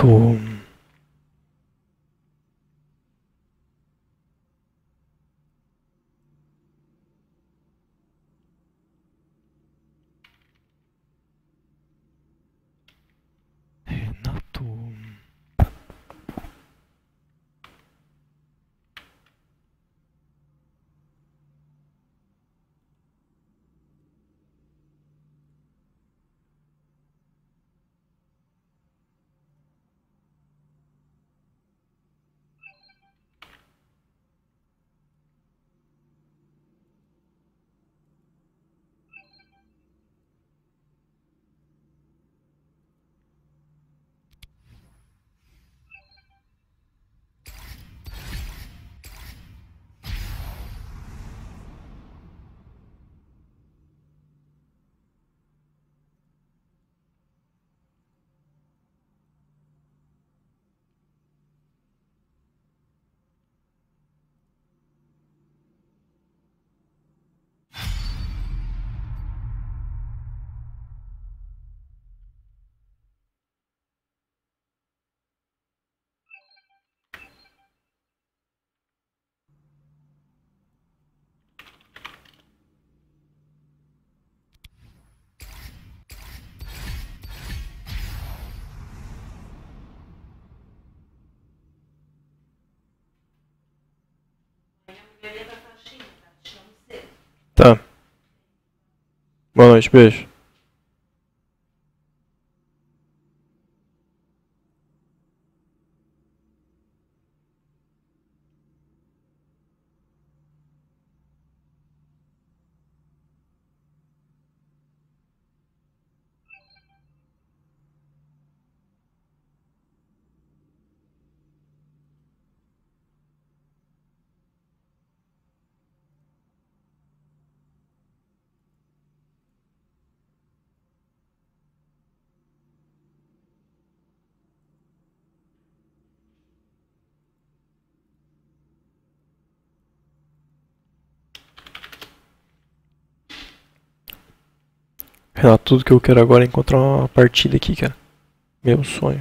Renato. Renato. Tá. Boa noite, beijo. Renato, tudo que eu quero agora é encontrar uma partida aqui, cara. Meu sonho.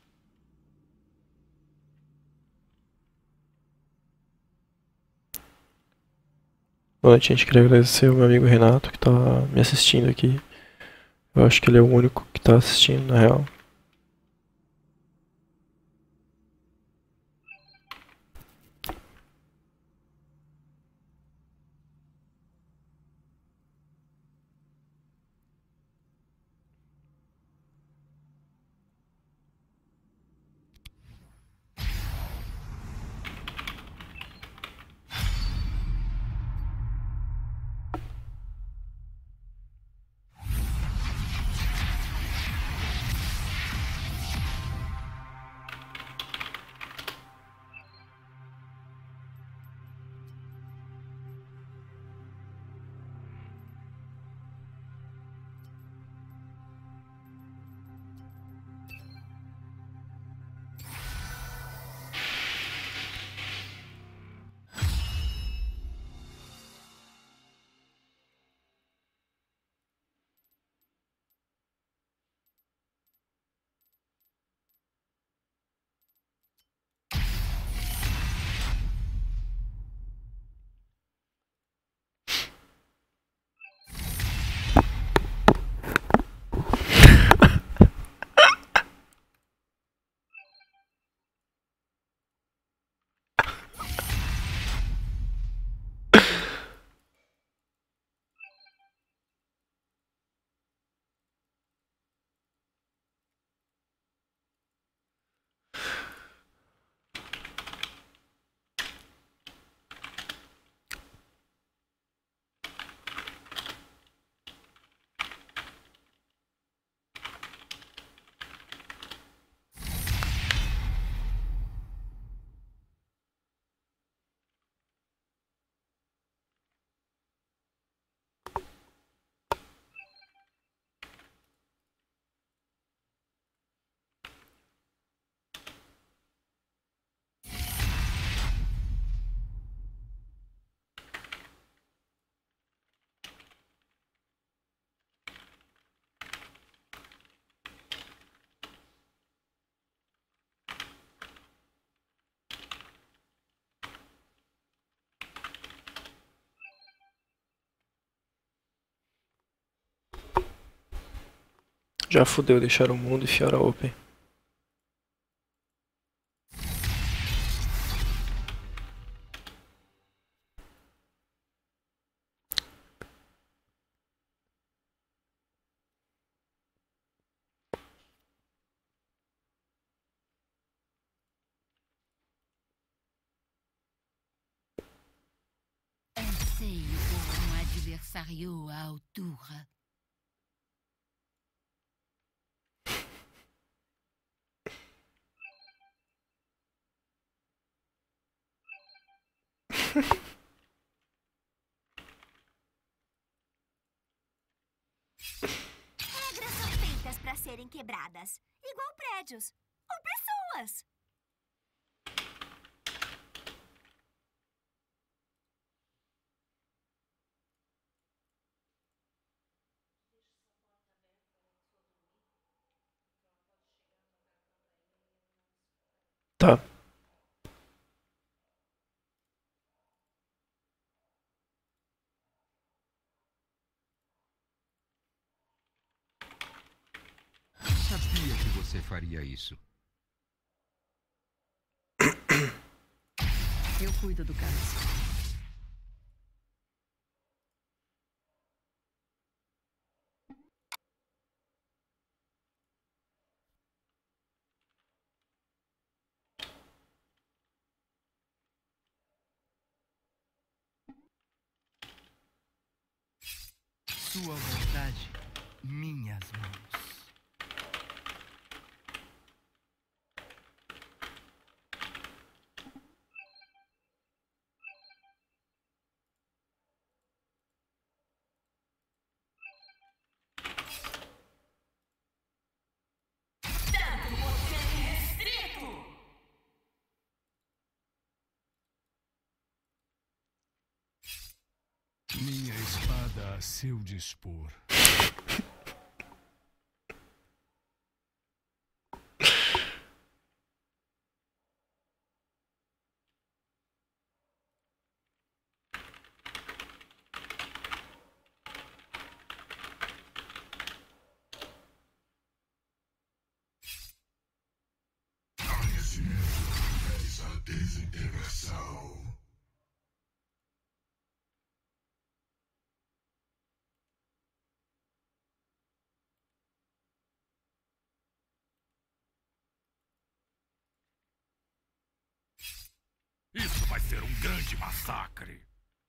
Boa noite, gente. Queria agradecer o meu amigo Renato que tá me assistindo aqui. Eu acho que ele é o único que tá assistindo, na real. Já fudeu, deixaram o mundo e Fiora Open. Anseio por um adversário à altura. Regras são feitas para serem quebradas, igual prédios ou pessoas. Tá. Sabia que você faria isso. Eu cuido do caso. Sua vontade, minhas mãos. Minha espada a seu dispor. Conhecimento realiza a desintegração. Isso vai ser um grande massacre.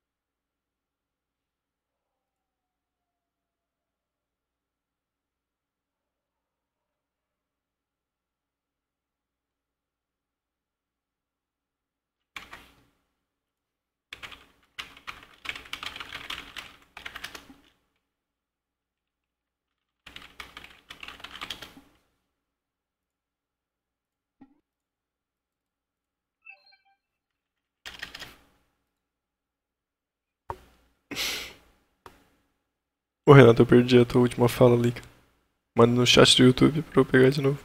Ô Renato, eu perdi a tua última fala ali. Manda no chat do YouTube pra eu pegar de novo.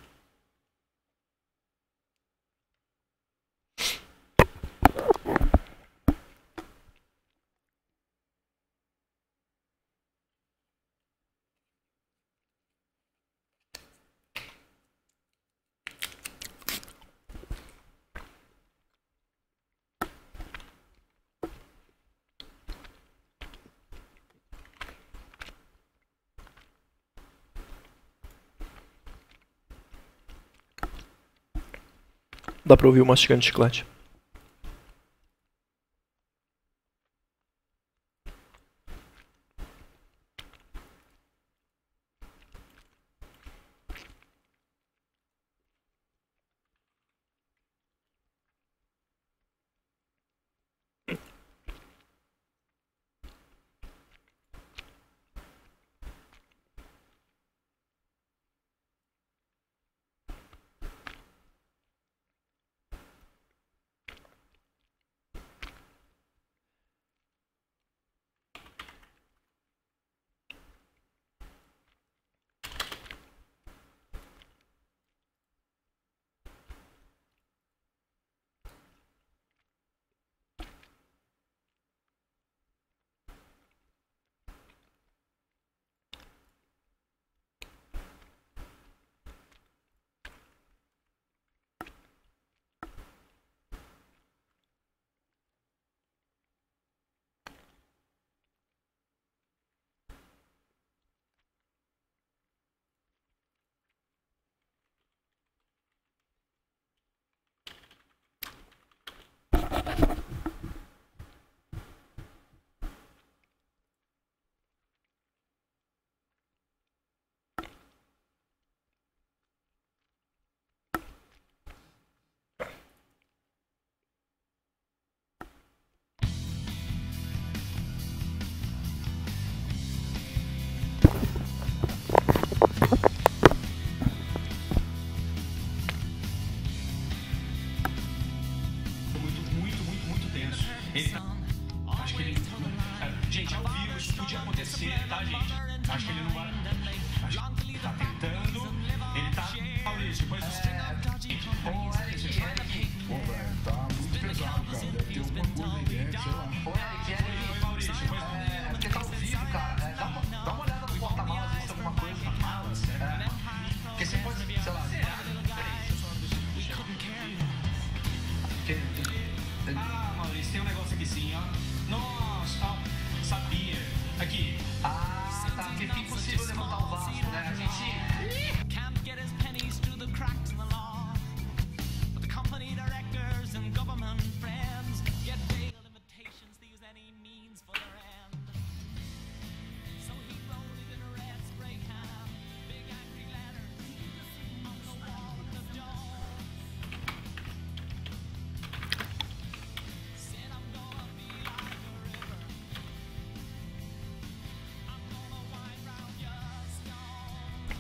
Dá pra ouvir o mastigante de chiclete. Ah, Maurício, tem um negócio aqui sim, ó. Nossa, ó, sabia. Aqui. Ah, tá. Porque fica impossível levantar o vaso, né? A gente... Can't get his pennies through the cracks in the law. But the company directors and government friends get bail invitations to use any means for their end. So he wrote it in a red spray can, big angry letters on the wall of the door. Said I'm gonna be like a river. I'm gonna wind round your stone.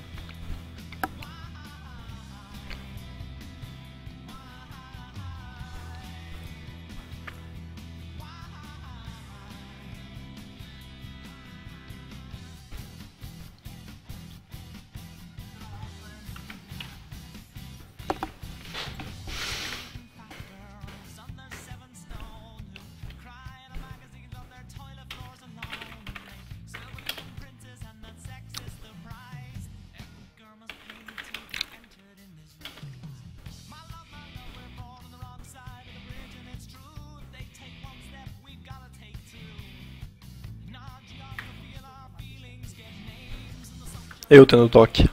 Eu tendo toque.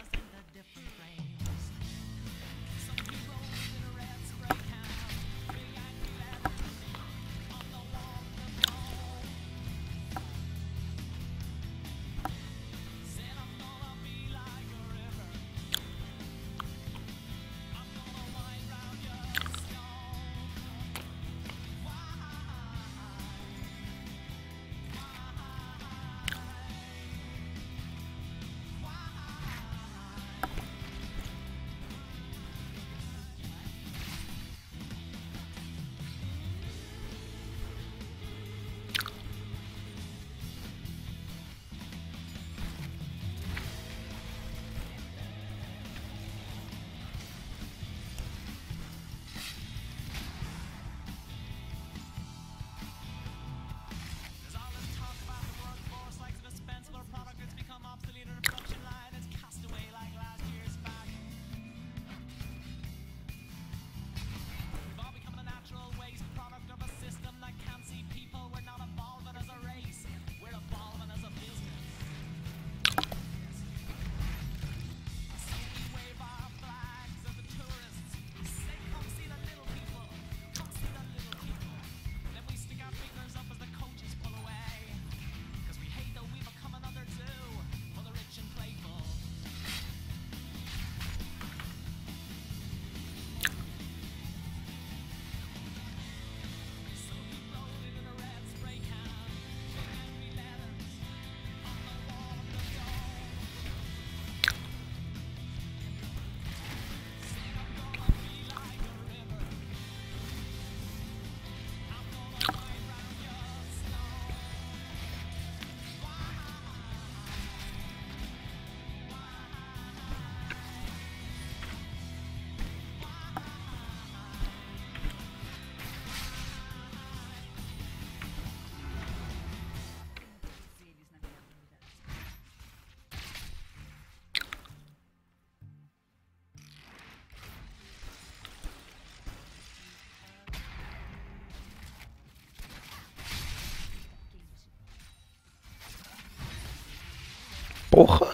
Porra.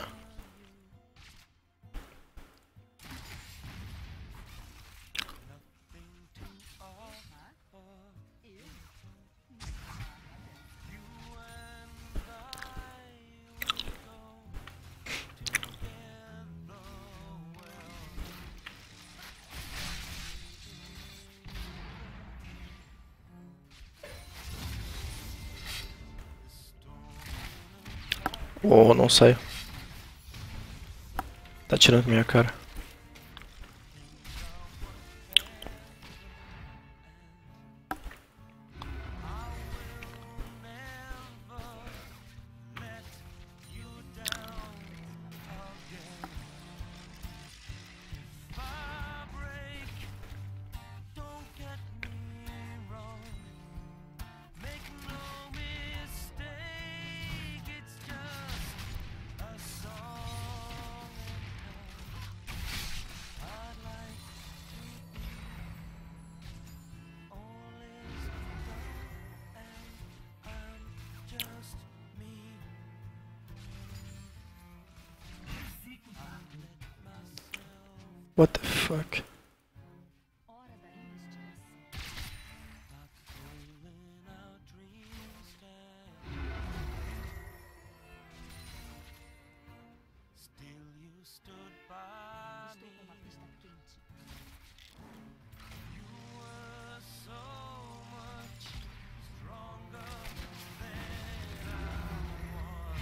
Oh, não sai. Tá tirando minha cara. What the fuck? Hora da investigação. Still you stood by Estou com uma me. pista quente. You were so much stronger than I was.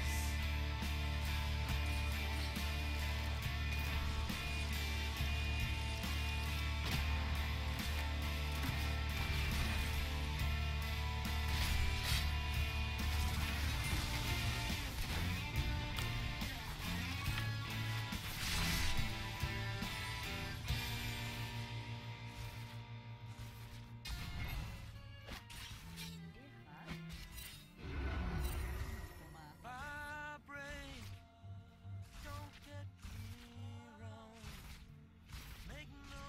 I break, don't get me wrong. Make no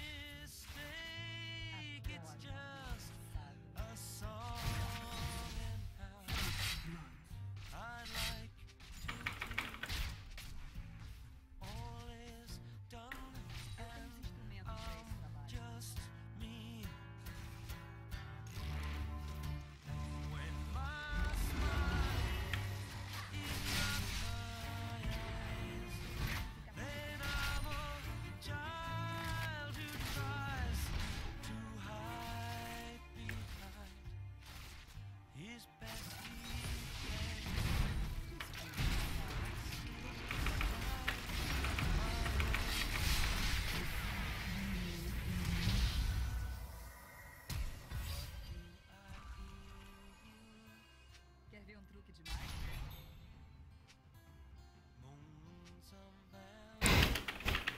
mistake, it's just a song and how I'd like to think all is done and I'm just me. When my smile is not my eyes, then I'm a child who tries to hide behind his best he can. Quer ver um truque demais? Moons unbound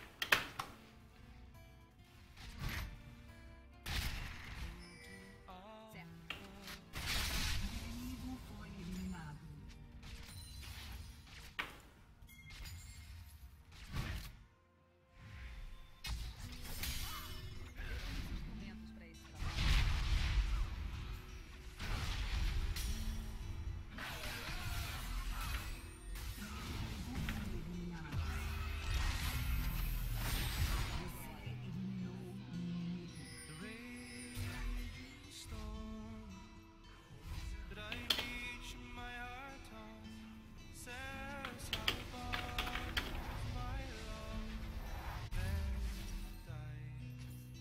into our Certo. Instrumentos para esse trabalho. the raging storm that I beach my heart on says how far my love then died.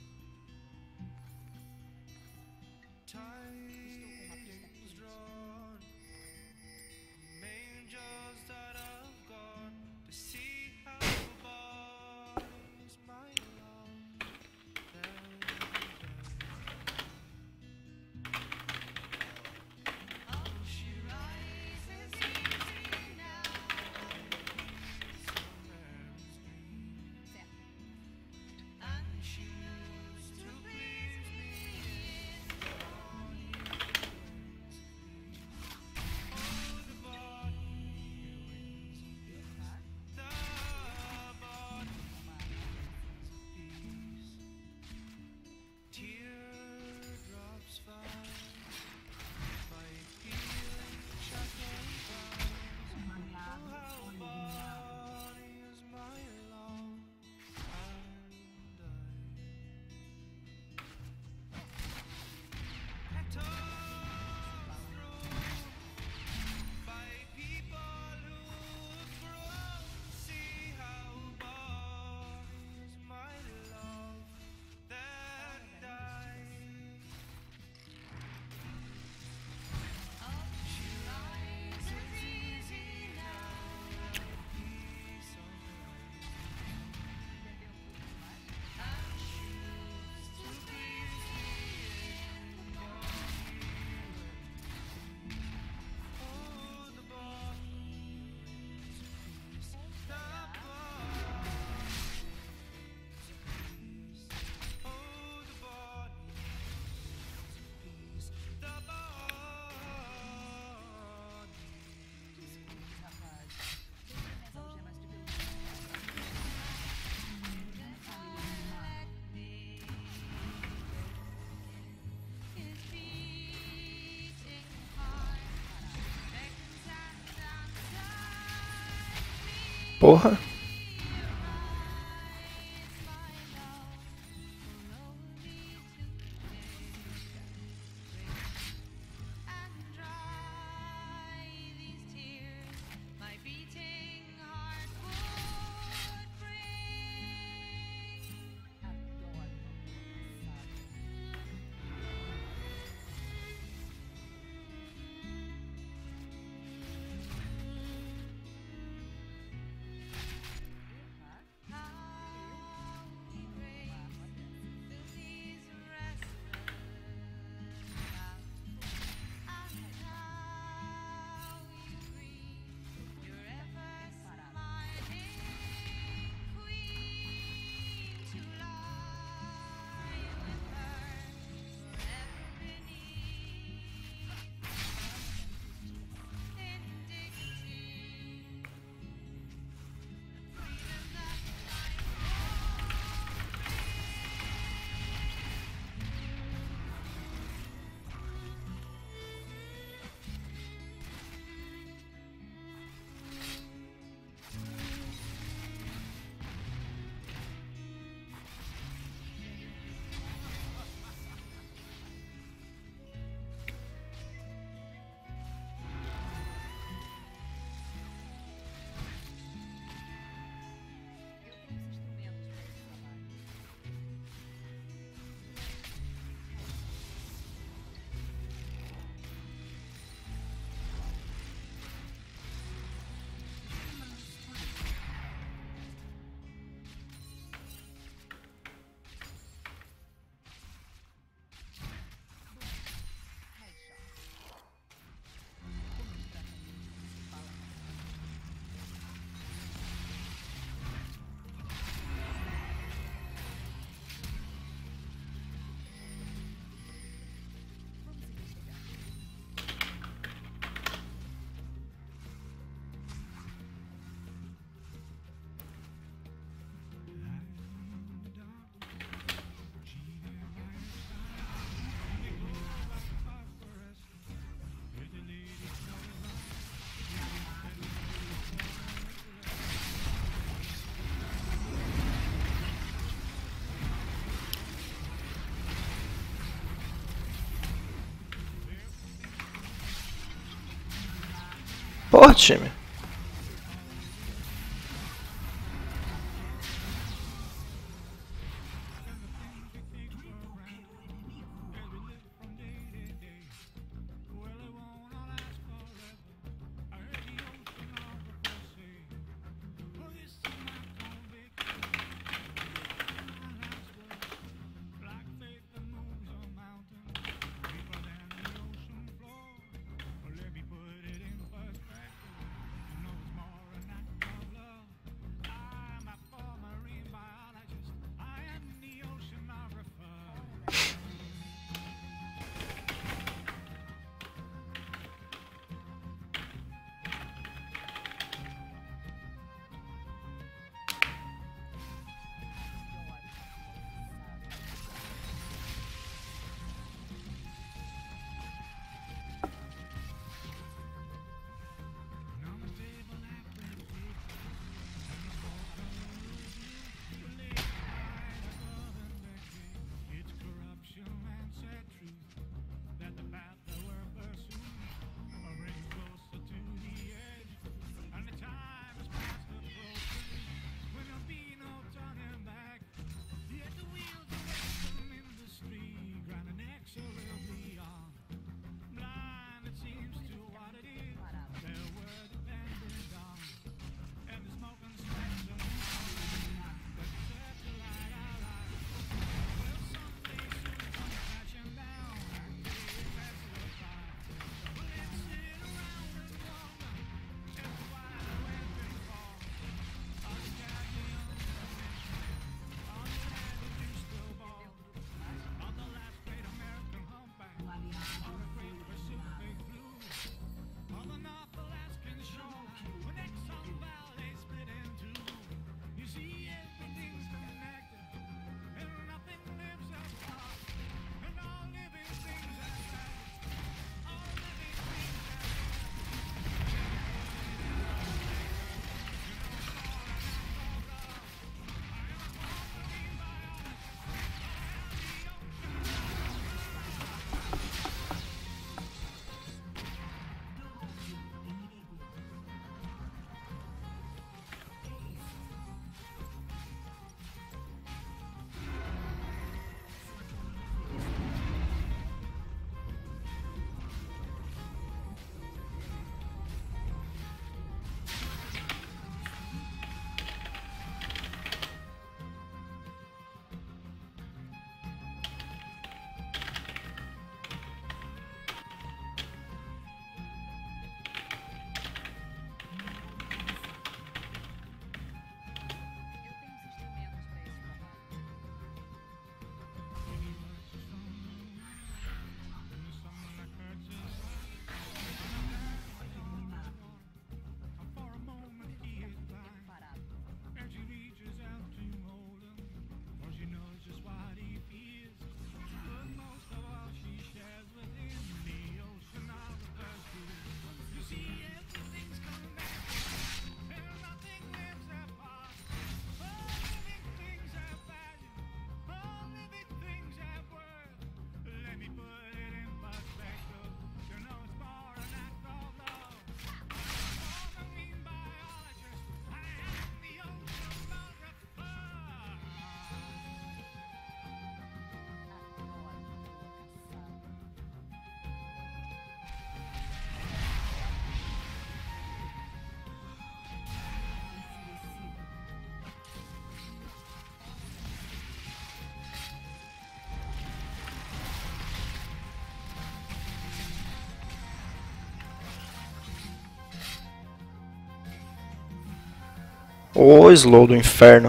Tides drawn, angels that have gone to see how far is my love then died. She rises easy now. Certo. And she used to please me in the oh, the body teardrops fall by healing shackled bones. Oh, how body is my love and petals thrown by people who have grown. See how body is my love that died. She rises easy now, like peace on and she used to please me in the oh, the body is peace, the body is peace, oh, the body is peace, the Rapaz. Essas algemas de veludo. Porra! Porra, time. O slow do inferno.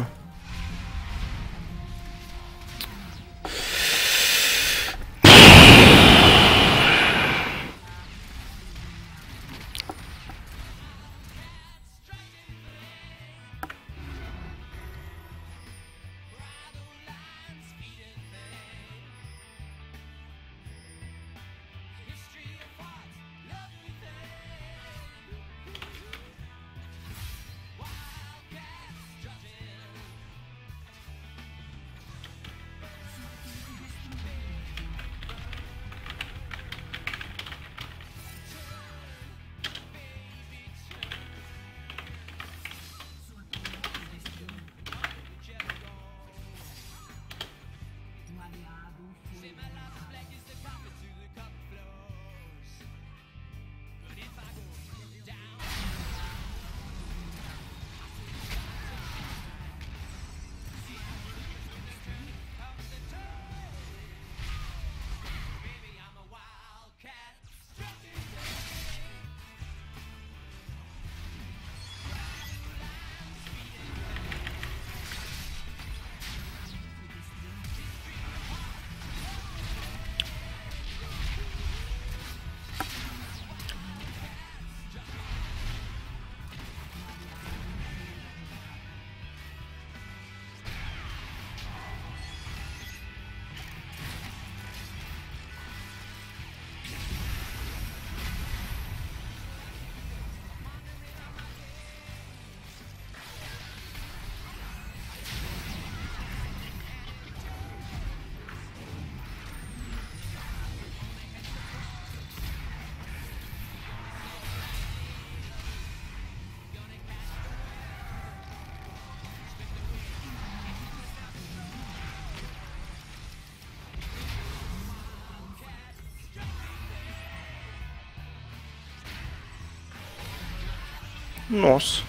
Nossa.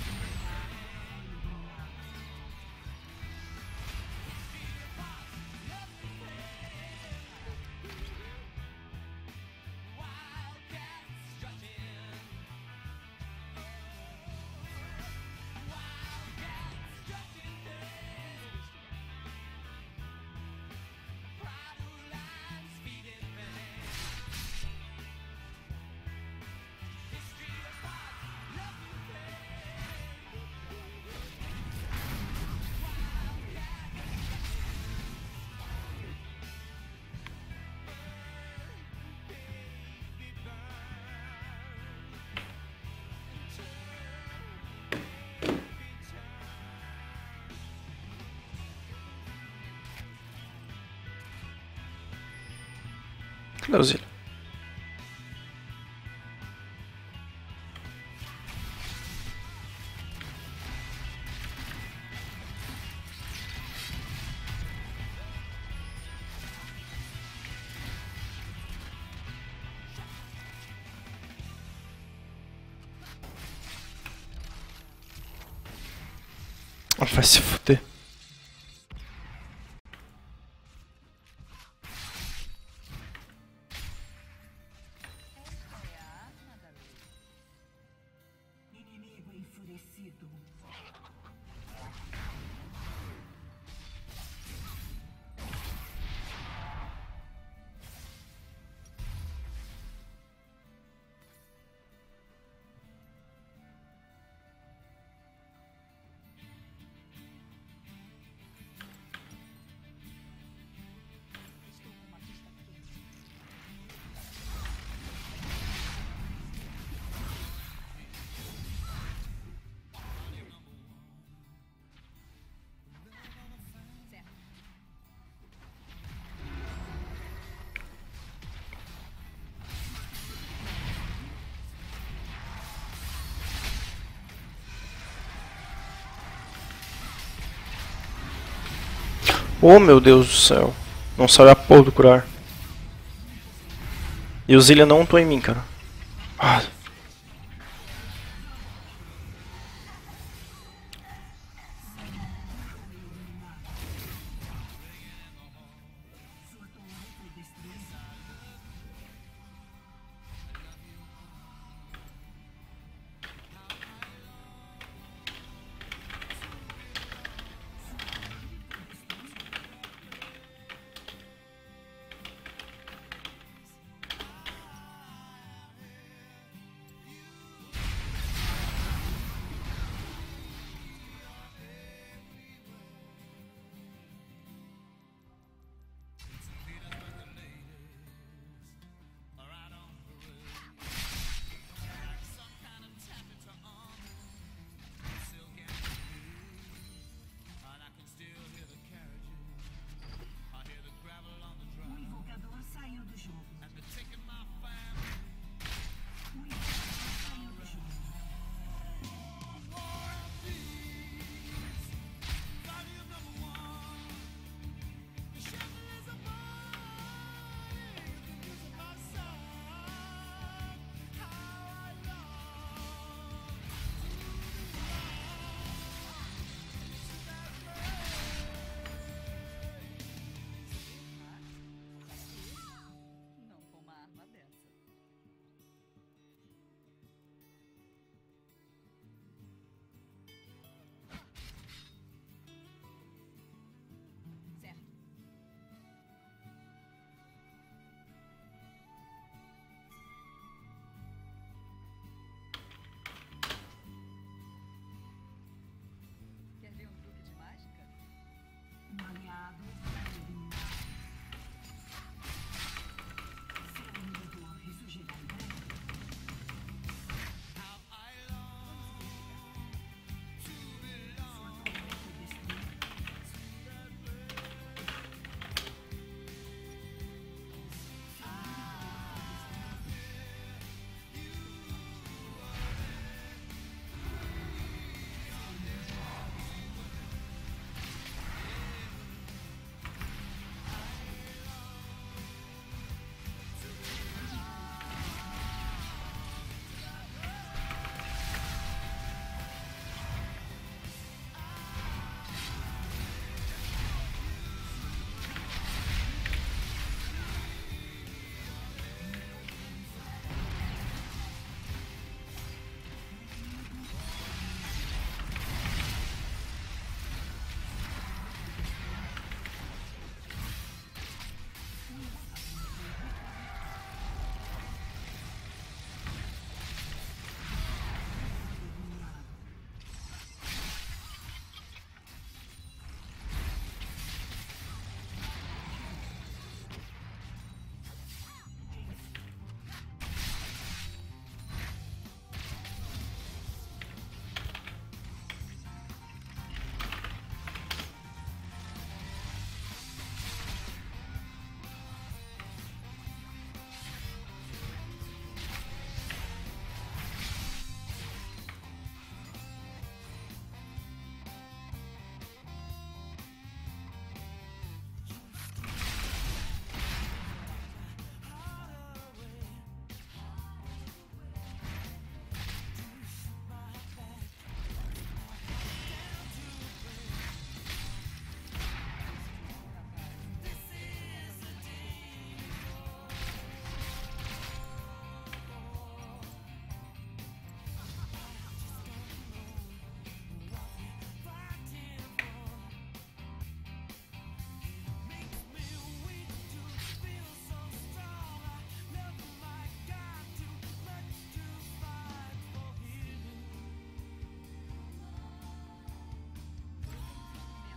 Cadê o Zilha? Ah, vai se fuder. Oh meu Deus do céu. Não saiu a porra do curar. E o Zillia não tô em mim, cara. Ah.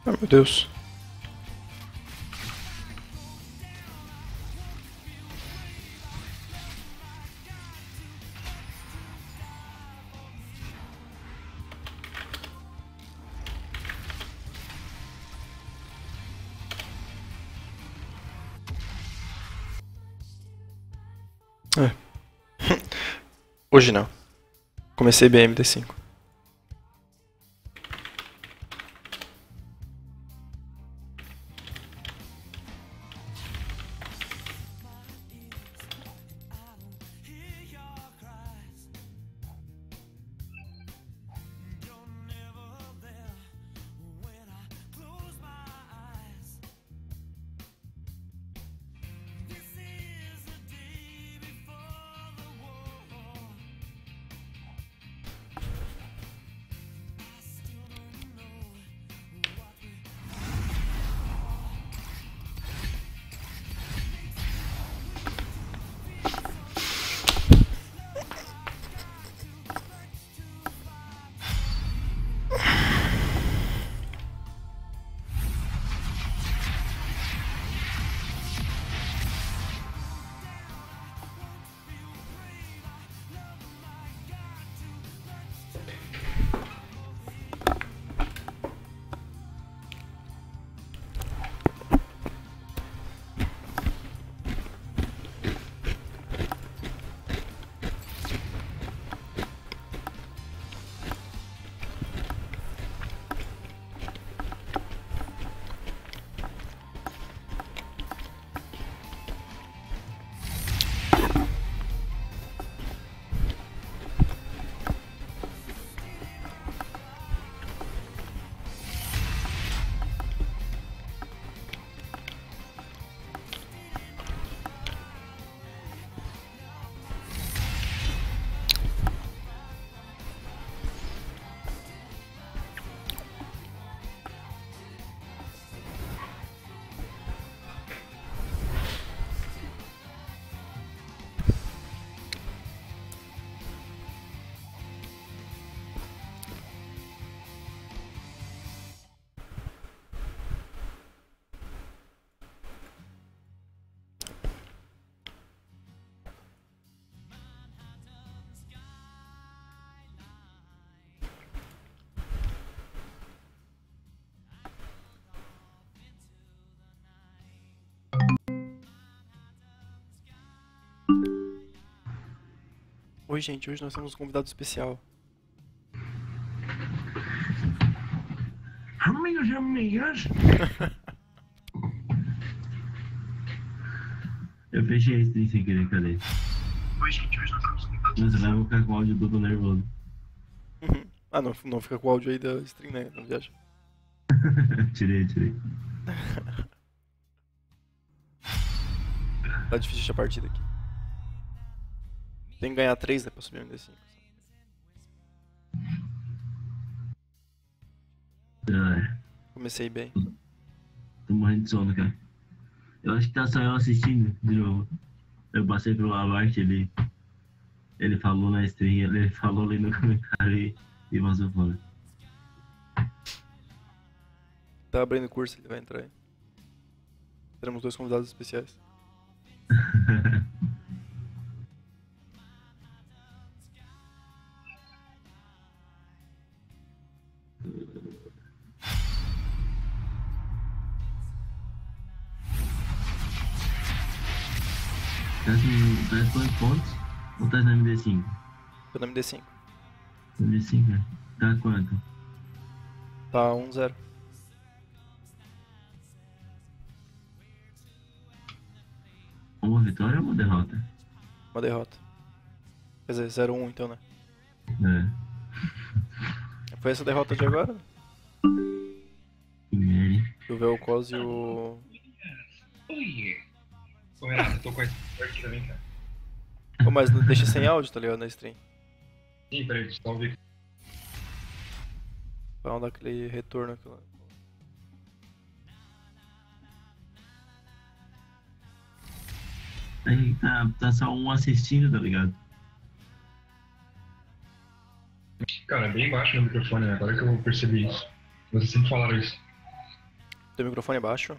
Ah, meu Deus. É. Hoje não. Comecei bem MD5. Oi, gente, hoje nós temos um convidado especial. Amigos e amigas. Eu fechei esse sem querer, cadê? Oi, gente, hoje nós estamos convidados. Nossa, vai ficar com o áudio todo nervoso. Ah, não fica com o áudio aí da stream, né? Não viaja. Tirei. Tá difícil achar a partida aqui. Tem que ganhar 3, né, pra subir um MD5. Ah, Comecei bem. tô morrendo de sono, cara. Eu acho que tá só eu assistindo de novo. Eu passei pelo Avart, ele falou na stream, ele falou ali no comentário e vazou fora. Tá abrindo o curso, ele vai entrar aí. Teremos 2 convidados especiais. Tá em quantos pontos? Ou tá na MD5? Tô na MD5. MD5, né? Tá quanto? Tá 1-0. Uma vitória ou uma derrota? Uma derrota. Quer dizer, 0-1 então, né? Foi essa derrota de agora? Que merda. Do Vel'Koz e o... Oi. Ô, Renato, eu tô com a aqui também, cara. Pô, mas não deixa sem áudio, tá ligado, na stream. Sim, peraí, deixa eu só ouvir. Pra não dar aquele retorno aqui lá. Aí tá só um assistindo, tá ligado? Cara, é bem baixo no microfone, né? Agora que eu percebi isso. Vocês sempre falaram isso. Teu microfone é baixo?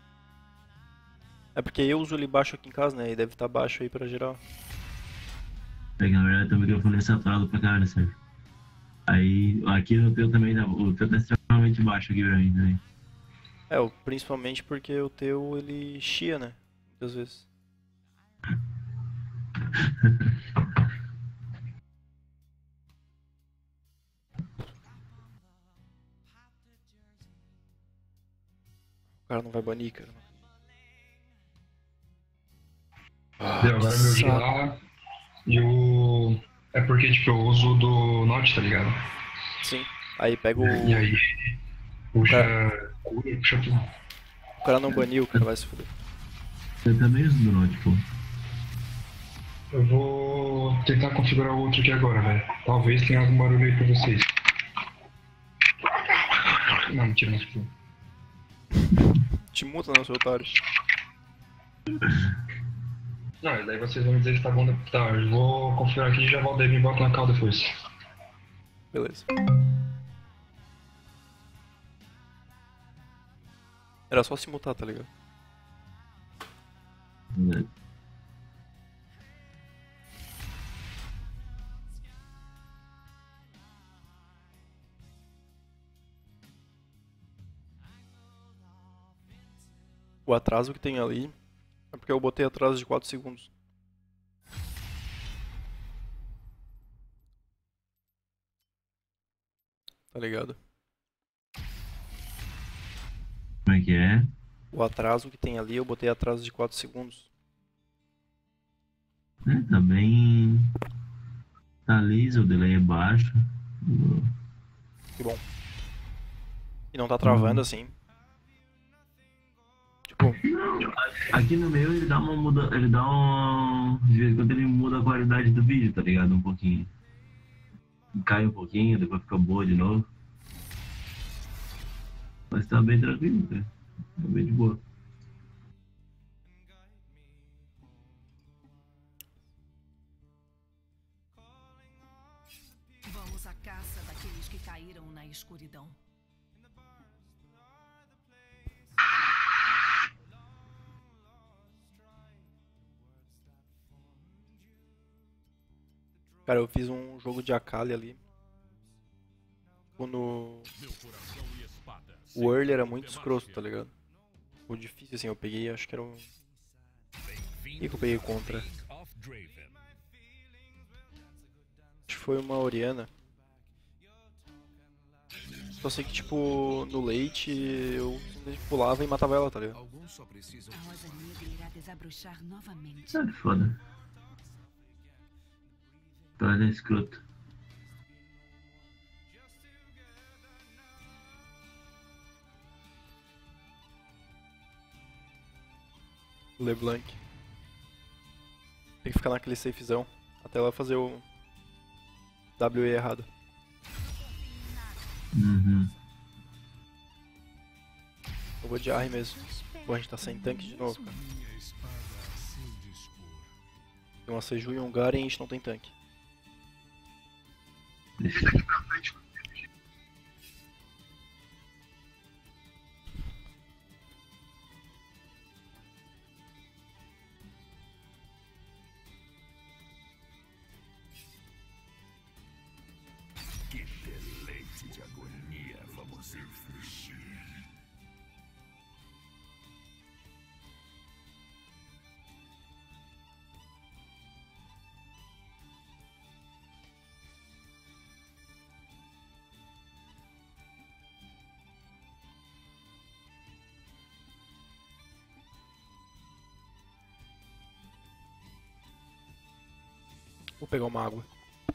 É porque eu uso ele baixo aqui em casa, né? E deve estar baixo aí pra geral. É que na verdade teu microfone é saturado pra caralho, Sérgio. Aí aqui no teu também, o teu tá extremamente baixo aqui pra mim também. É, principalmente porque o teu ele chia, né? Muitas vezes. O cara não vai banir, cara. Deu, agora que meu de saco. lá e o. É porque, tipo, eu uso o do Note, tá ligado? Sim. Aí pega o. E aí puxa. Cara, Puxa tudo. o cara não baniu, o cara vai se fuder. Eu também uso do Note, pô. Eu vou tentar configurar o outro aqui agora, velho. Talvez tenha algum barulho aí pra vocês. Não, mentira, não escutou. Te muta, não, seu otário. Não, e daí vocês vão me dizer se tá bom. Tá, eu vou configurar aqui e já volto aí e me boto na cal depois. Beleza. Era só se mutar, tá ligado? O atraso que tem ali é porque eu botei atraso de 4 segundos. Tá ligado? Como é que é? O atraso que tem ali eu botei atraso de 4 segundos. Tá bem. Tá liso, o delay é baixo. Que bom. E não tá travando assim. Tipo, Aqui no meu ele dá uma muda. Ele dá um. De vez em quando ele muda a qualidade do vídeo, tá ligado? Um pouquinho. Cai um pouquinho, depois fica boa de novo. Mas tá bem tranquilo, cara. Tá bem de boa. Vamos à caça daqueles que caíram na escuridão. cara, eu fiz um jogo de Akali ali. Quando o early era muito escroto, tá ligado? O difícil assim, eu peguei, acho que era um. O que eu peguei contra? Acho que foi uma Oriana. Só sei que, tipo, no late eu simplesmente pulava e matava ela, tá ligado? A Rosa Negra irá desabrochar novamente. Sabe, foda. Tá escroto. LeBlanc. Tem que ficar naquele safezão até ela fazer o WE errado. Uhum. Eu vou de Arre mesmo. Pô, a gente tá sem tanque de novo, cara. Tem uma Seju e um Garen e a gente não tem tanque. Deixa eu... Vou pegar uma água.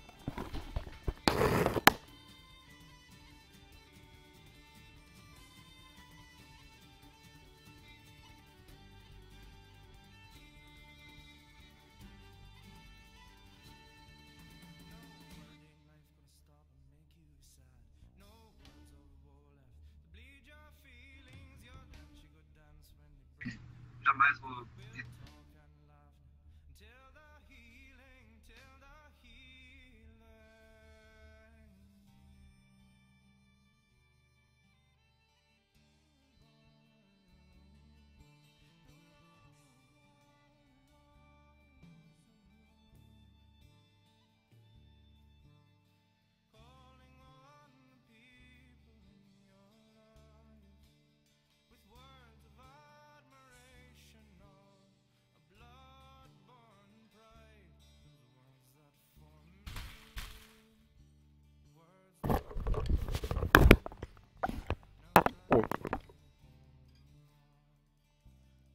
Jamais vou.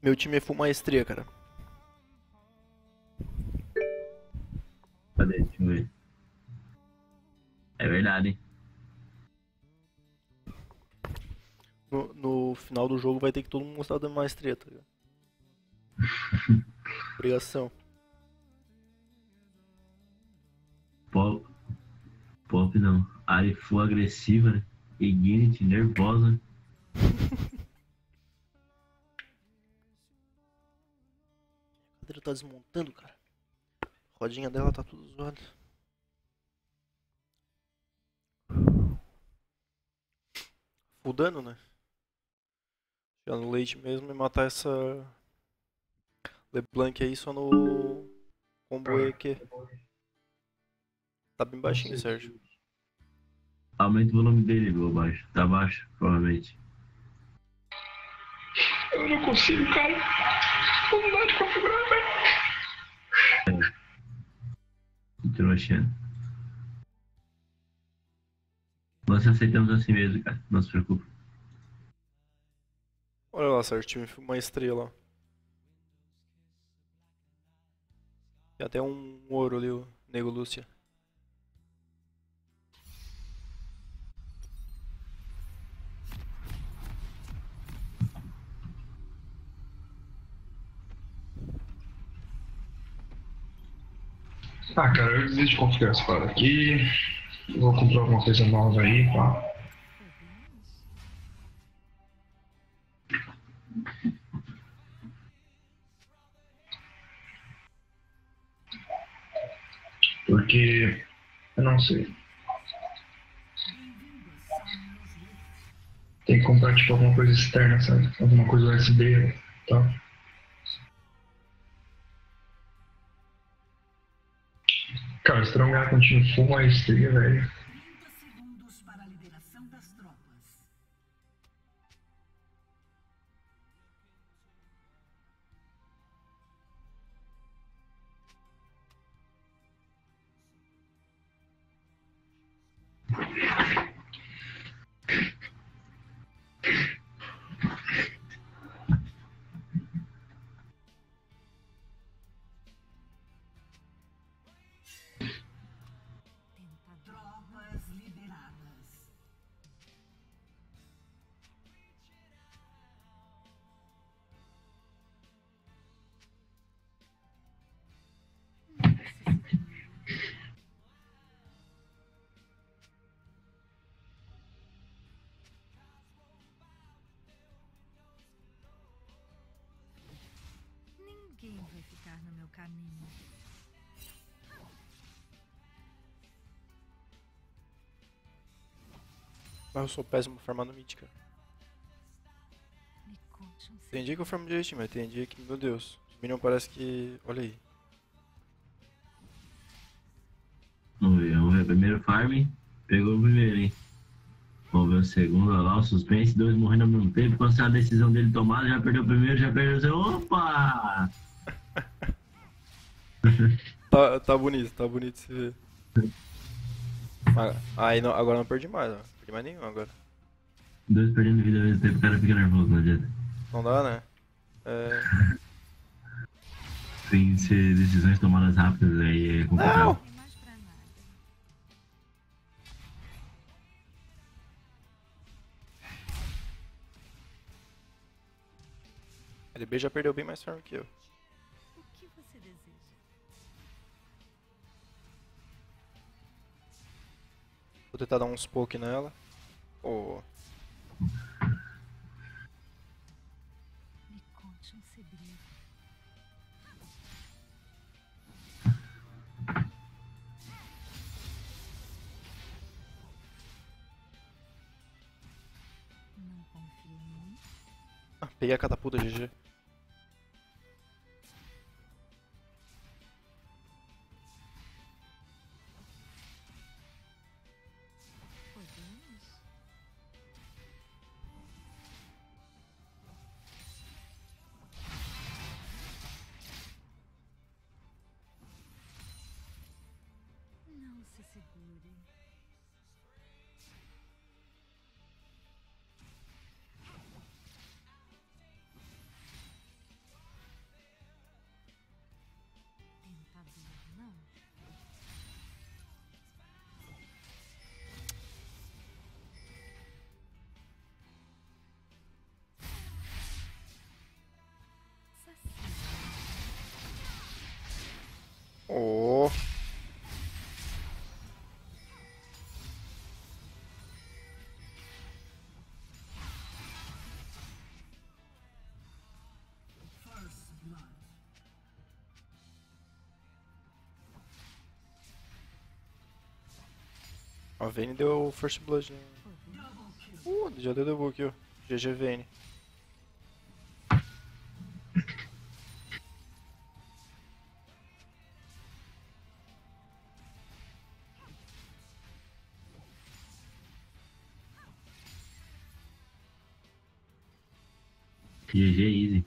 Meu time é full maestria, cara. Cadê? Deixa eu ver. É verdade, hein? No final do jogo vai ter que todo mundo mostrar da maestria, tá ligado? Obrigação. Pop, pop não. Ari full agressiva, né? Ignite, nervosa. A cadeira tá desmontando, cara. A rodinha dela tá tudo zoada. Full dano, né? Já no late mesmo e matar essa LeBlanc aí só no combo EQ. Tá bem baixinho, Sérgio. Aumenta o volume dele, igual baixo. Tá baixo, provavelmente. Eu não consigo, cara. Não dá de configurar, velho. Que trouxa. Nós aceitamos assim mesmo, cara. Não se preocupe. Olha lá, Sérgio, time uma estrela. Ó. Tem até um ouro ali, o Nego Lúcia. Ah, cara, eu desisto de configurar essa parada aqui. Vou comprar alguma coisa nova aí, pá. Porque eu não sei. Tem que comprar tipo alguma coisa externa, sabe? Alguma coisa USB e tal. Cara, se tu não ganhar com um time full maestria, velho. 30 segundos para a liberação das tropas. Tropas liberadas. Ninguém vai ficar no meu caminho. Mas eu sou péssimo farmando mid, cara. Me conte um Tem dia que eu farmo direitinho, mas tem dia que, meu Deus, o Minion parece que... Olha aí. Vamos ver. Primeiro farm. Pegou o primeiro, hein? Vamos ver o segundo, olha lá, o suspense. Dois morrendo ao mesmo tempo. Quando a decisão dele tomada, já perdeu o primeiro, já perdeu o segundo. Opa! Tá bonito de se ver. Aí não, agora não perdi mais, ó. Não perdi mais nenhum agora. Dois perdendo vida ao mesmo tempo, o cara fica nervoso, não adianta. Não dá, né? É... Tem que ser decisões tomadas rápidas, aí é complicado. Não! tem mais pra nada. LB já perdeu bem mais farm que eu. O que você deseja? Vou tentar dar uns poke nela. Oh. Me conte um segredo. Não confio em mim. Ah, peguei a catapulta, GG. Podemos? Não se segure. A Vayne deu First Blood, né? Já deu debug aqui, ó. GG Vayne. GG easy.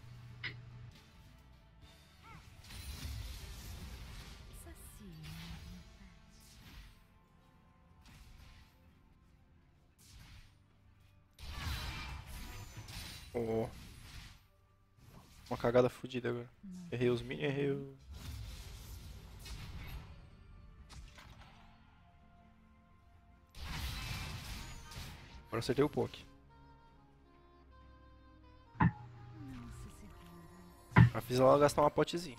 Oh. Uma cagada fodida agora. Errei os minions, errei o... Agora acertei o poke. Eu fiz ela gastar uma potezinha.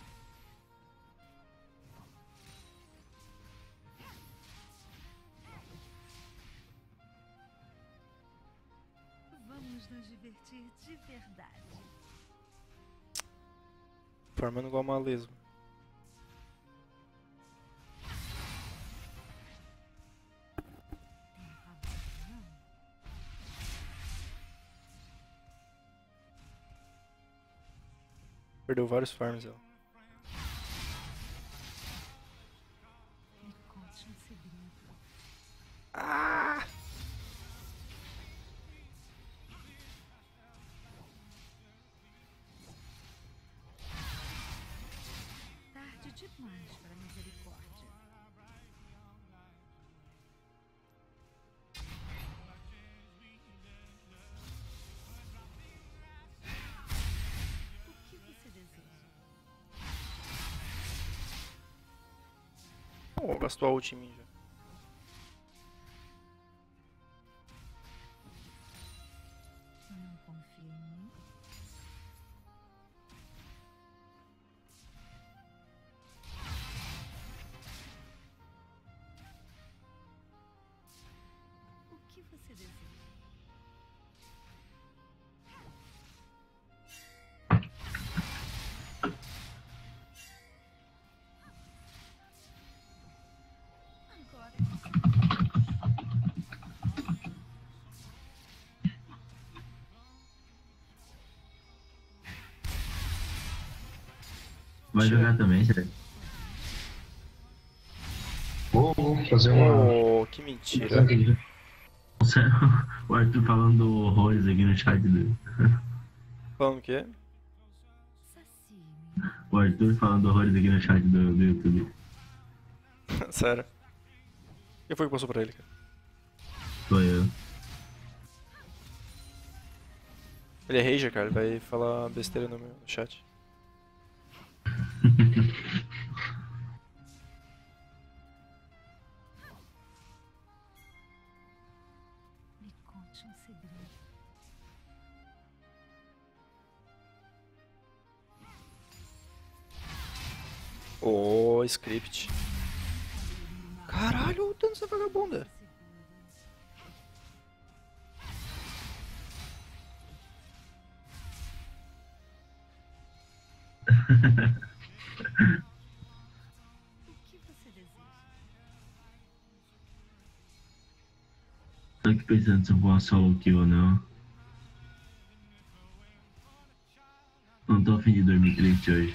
Vamos nos divertir de verdade. Formando igual uma lesma. Perdeu vários farms ela. Me conte um segredo. Ah! Tarde demais para misericórdia. O que você deseja? Oh, gastou a ult em mim já. Não confia em mim? O que você deseja? Agora. Vai jogar também, sério? Vou fazer uma. Oh, que mentira. Sério, o Arthur falando horrores aqui no chat dele. Falando o quê? Sacie-me. O Arthur falando horrores aqui no chat do YouTube. Sério. Quem foi que passou pra ele, cara? Sou eu. Ele é rager, cara. Ele vai falar besteira no meu chat. Me conte um segredo. Oh, script. Caralho, o dano dessa vagabunda. O que você deseja? Tô aqui pensando se eu vou a solo kill ou não. Não tô a fim de dormir triste hoje.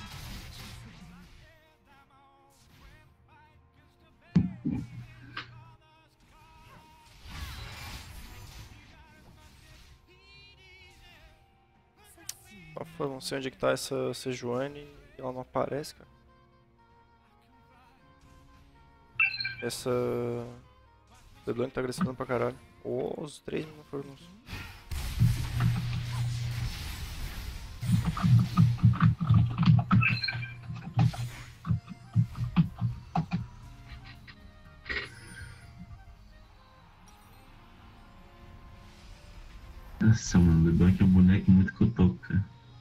Eu não sei onde é que tá essa Sejuani e ela não aparece, cara. Essa... LeBlanc tá agressiva pra caralho. Oh, os 3 não foram nos... Nossa, mano, o LeBlanc é um boneco muito cotoco, cara.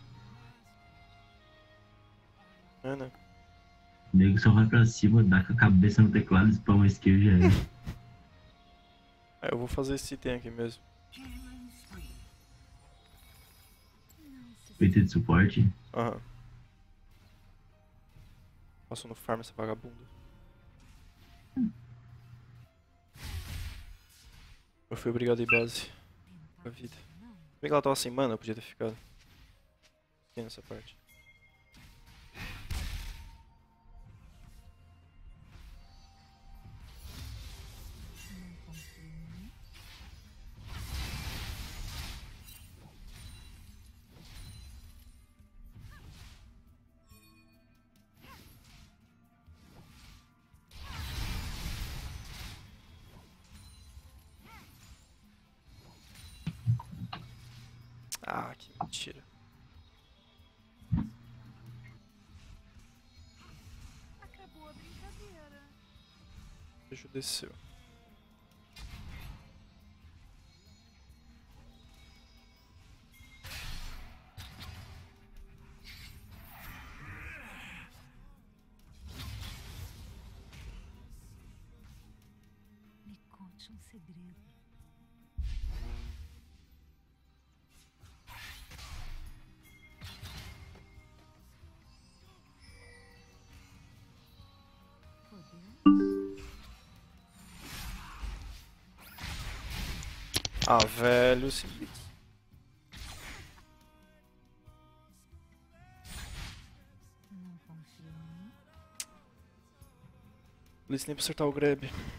É, né? O nego só vai pra cima, dá com a cabeça no teclado, spama skill e já é. É, eu vou fazer esse item aqui mesmo. PT de suporte. Aham. Passou no farm essa vagabunda. Eu fui obrigado a ir base. A vida. Bem que ela tava sem mana, eu podia ter ficado. Aqui nessa parte. Ah, que mentira. Acabou a brincadeira. O beijo desceu. Me conte um segredo. Ah, velho, esse... Não confio em mim. Blitz nem pra acertar o grab.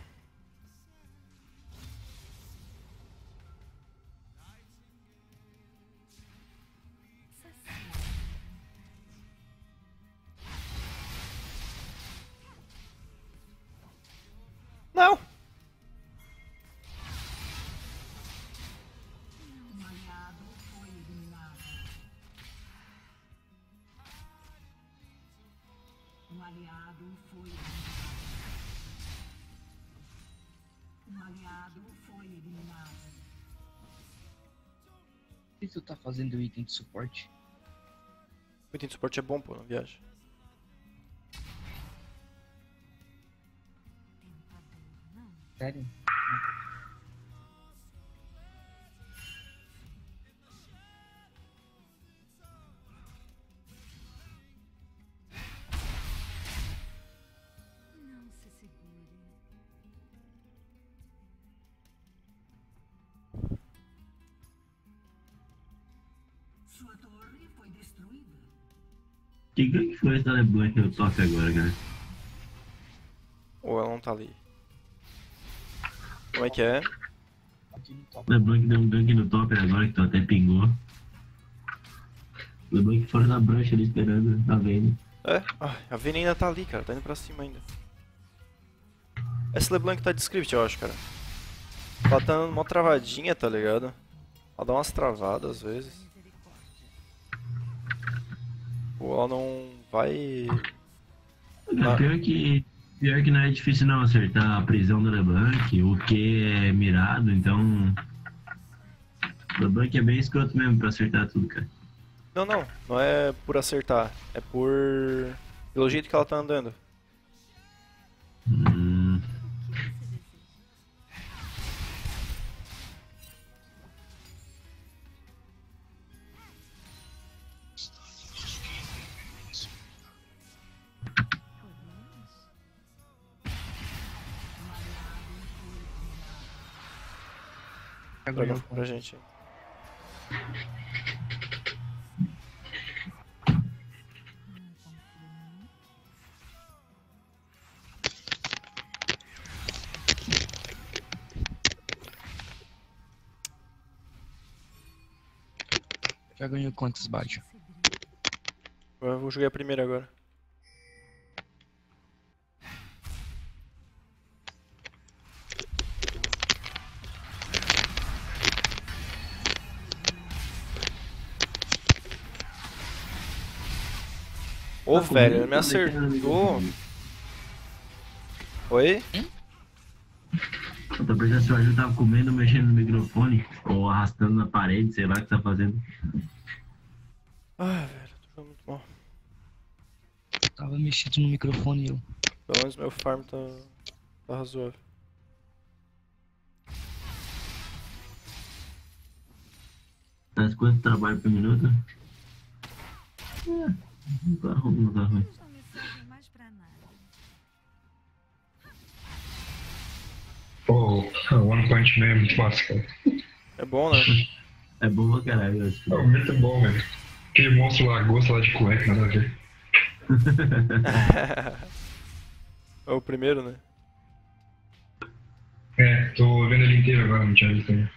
Não! Um aliado foi eliminado. Por que tu tá fazendo item de suporte? O item de suporte é bom, pô, na viagem. Sério? Não se segure. Sua torre foi destruída. Que gangue foi essa LeBlanc no top agora, cara? Ou ela não tá ali. Como é que é? Aqui no top. LeBlanc deu um gank no top agora que tu até pingou. LeBlanc fora da brancha ali esperando, tá vendo? É? Ah, a Vayne ainda tá ali, cara. Tá indo pra cima ainda. Essa LeBlanc tá de script, eu acho, cara. Ela tá dando uma travadinha, tá ligado? Ela dá umas travadas às vezes. Pô, ela não vai... Ah. Pior que não é difícil não acertar a prisão da LeBlanc, o que é mirado, então... LeBlanc é bem escroto mesmo pra acertar tudo, cara. Não, não. Não é por acertar. É por... pelo jeito que ela tá andando. Dragão pra gente. Já ganhou quantos baixo? Eu vou jogar a primeira agora. Ô, velho, ele me acertou. Oi? Eu tô pensando se o Arthur tava comendo, mexendo no microfone, ou arrastando na parede, sei lá o que tá fazendo. Ah, velho, tô jogando muito mal. Tava mexendo no microfone eu. Pelo menos meu farm tá razoável. Mas quanto trabalho por minuto? Não tá ruim, não tá ruim. Eles não me servem mais pra nada. Pô, One Punch Man é muito massa, cara. É bom, né? É bom pra caralho. Eu acho que... É muito bom, velho. Aquele monstro lagosta lá de cueca, nada a ver. É o primeiro, né? É, tô vendo ele inteiro agora, não tinha visto ainda.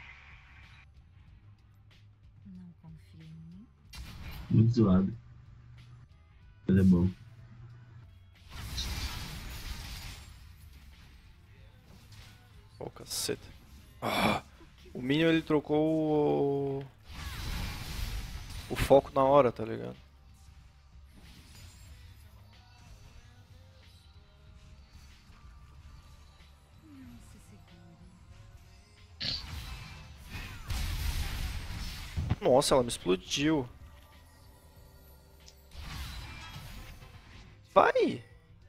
Não confio em mim. Muito zoado. Mas é bom. Oh, caceta. Ah, o Minion ele trocou o foco na hora, tá ligado? Nossa, ela me explodiu. Vai!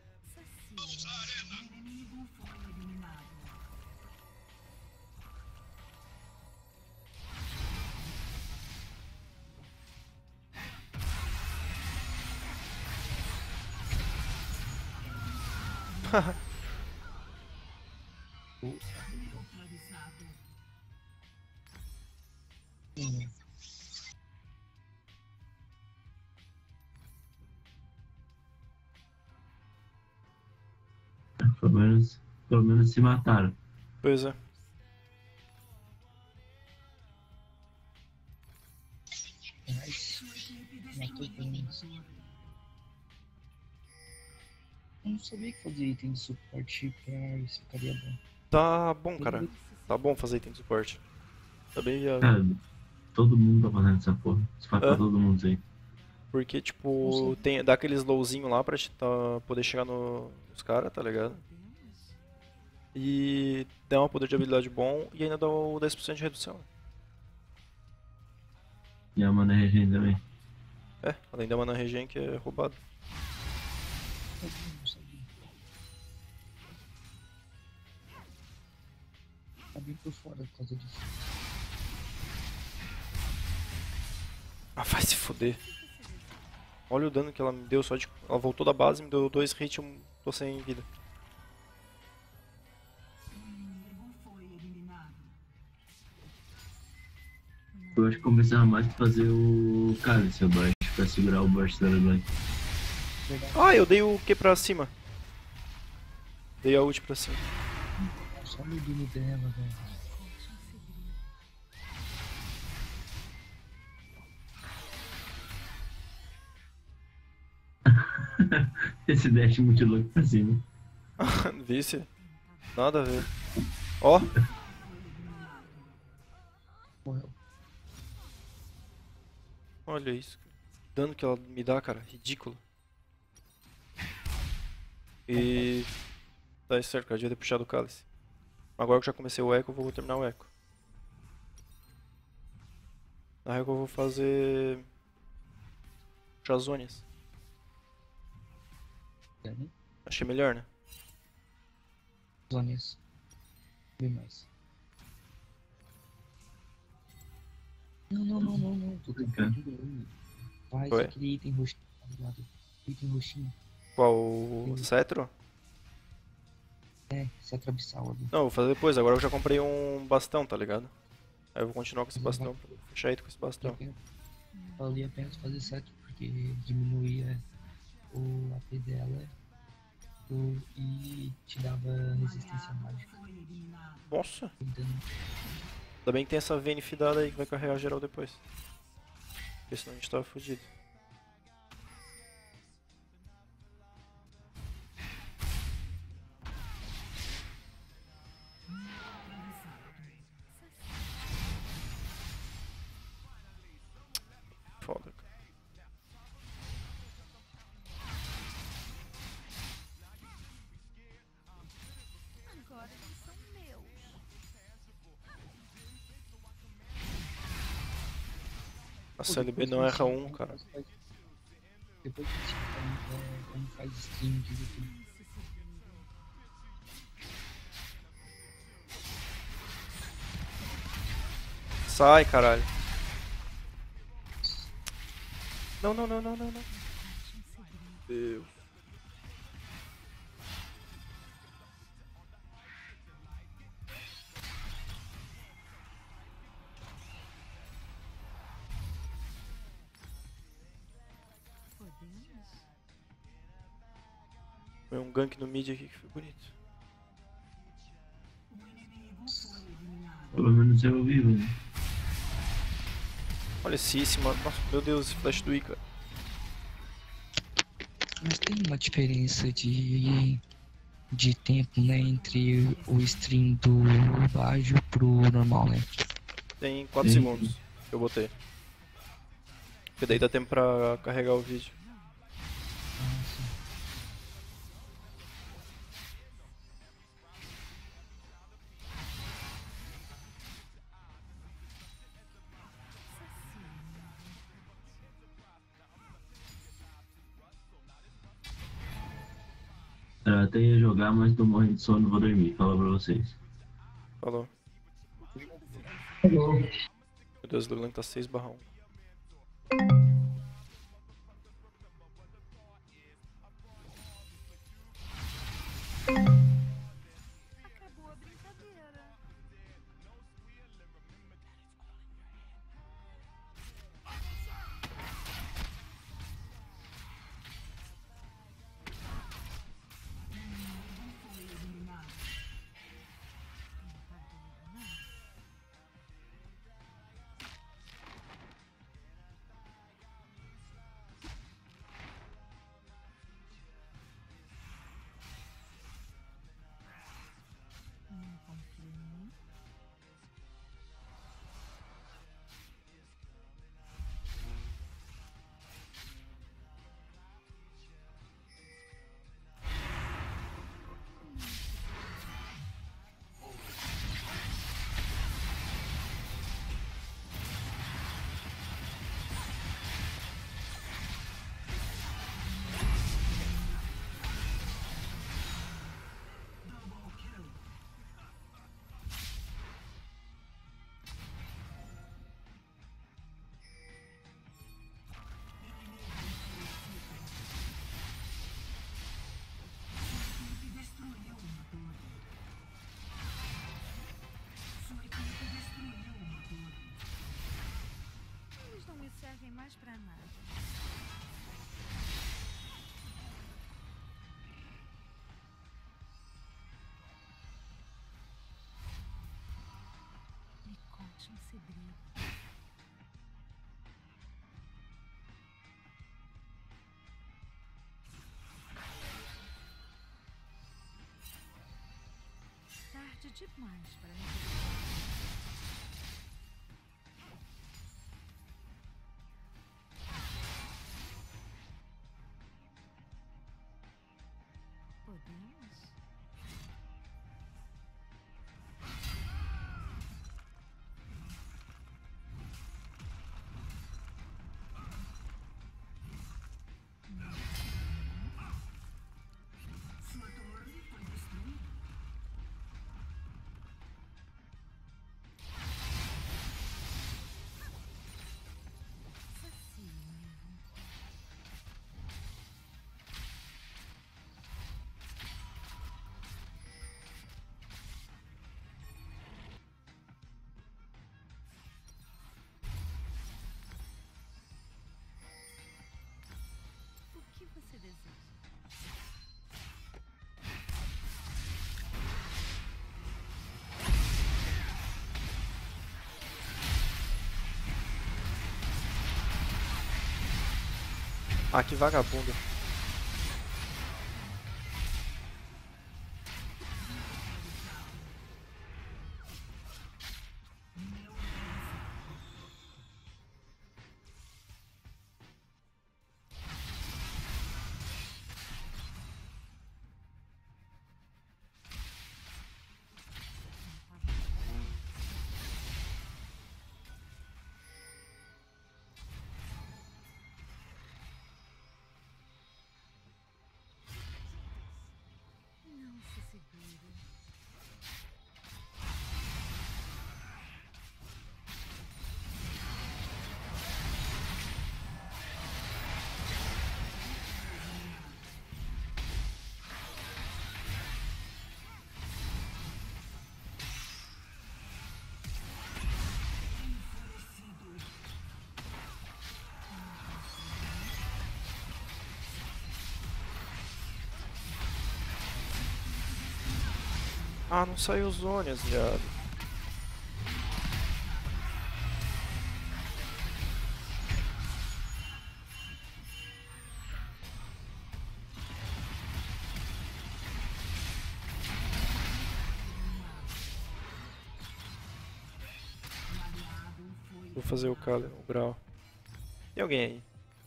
Pelo menos se mataram. Pois é. Mas, matou bem. Eu não sabia que fazer item de suporte pra isso ficaria bom. Tá bom, cara. Tá bom fazer item de suporte. Tá bem viável. Cara, todo mundo tá fazendo essa porra. Isso faz pra todo mundo aí. Porque, tipo, dá aquele slowzinho lá pra poder chegar nos caras, tá ligado? E dá um poder de habilidade bom e ainda dá o 10% de redução. E a mana regen também. É, além da mana regen que é roubado. Eu não sabia. Tá bem por fora por causa disso. Ah, vai se foder. Olha o dano que ela me deu só de... Ela voltou da base, me deu 2 hits e eu tô sem vida. Eu acho que começava mais pra fazer o cálice abaixo, pra segurar o burst da LeBlanc. Ah, eu dei o Q pra cima. Dei a ult pra cima. Só o dano dela, velho. Esse dash muito louco pra cima. Vice? Nada a ver. Ó. Morreu. Olha isso. Dano que ela me dá, cara. Ridículo. E... Tá certo, cara. Devia ter puxado o cálice. Agora que eu já comecei o eco, eu vou terminar o eco. Na real eu vou fazer... Chazônias. Achei melhor, né? Zônias. Bem mais. Não. Tô tentando. Faz Oi? aquele item roxinho, tá ligado? Item roxinho. Qual? O cetro? É, cetro abissal ali. Não, vou fazer depois. Agora eu já comprei um bastão, tá ligado? Aí eu vou continuar com esse bastão. Fechar item com esse bastão. Valia a pena fazer cetro, porque diminuía o AP dela e te dava resistência mágica. Nossa! Então, Ainda bem que tem essa Vayne fidada aí que vai carregar geral depois. Porque senão a gente tava fudido. Foda, cara. Agora eles são meus. A CLB não erra um, cara. depois que você como faz stream de YouTube. Sai, caralho. Não. Deus. Foi um gank no mid aqui que foi bonito. Pelo menos eu vivo, né? Olha esse mano. Nossa, meu Deus, esse flash do Ica. Mas tem uma diferença de tempo, né, entre o stream do ágil pro normal, né? Tem 4 segundos que eu botei. Porque daí dá tempo pra carregar o vídeo. Eu até ia jogar, mas tô morrendo de sono, vou dormir. Fala pra vocês. Falou. Falou. Meu Deus, o LeBlanc tá 6/1. Acabou a brincadeira. Confia em mim. Eles não me servem mais pra nada. Me conte um segredo. Tarde demais para me podemos? Sua torre foi destruída. O que você deseja? Ah, que vagabundo. Ah, não saiu os Zônias, viado. Vou fazer o grau. Tem alguém aí?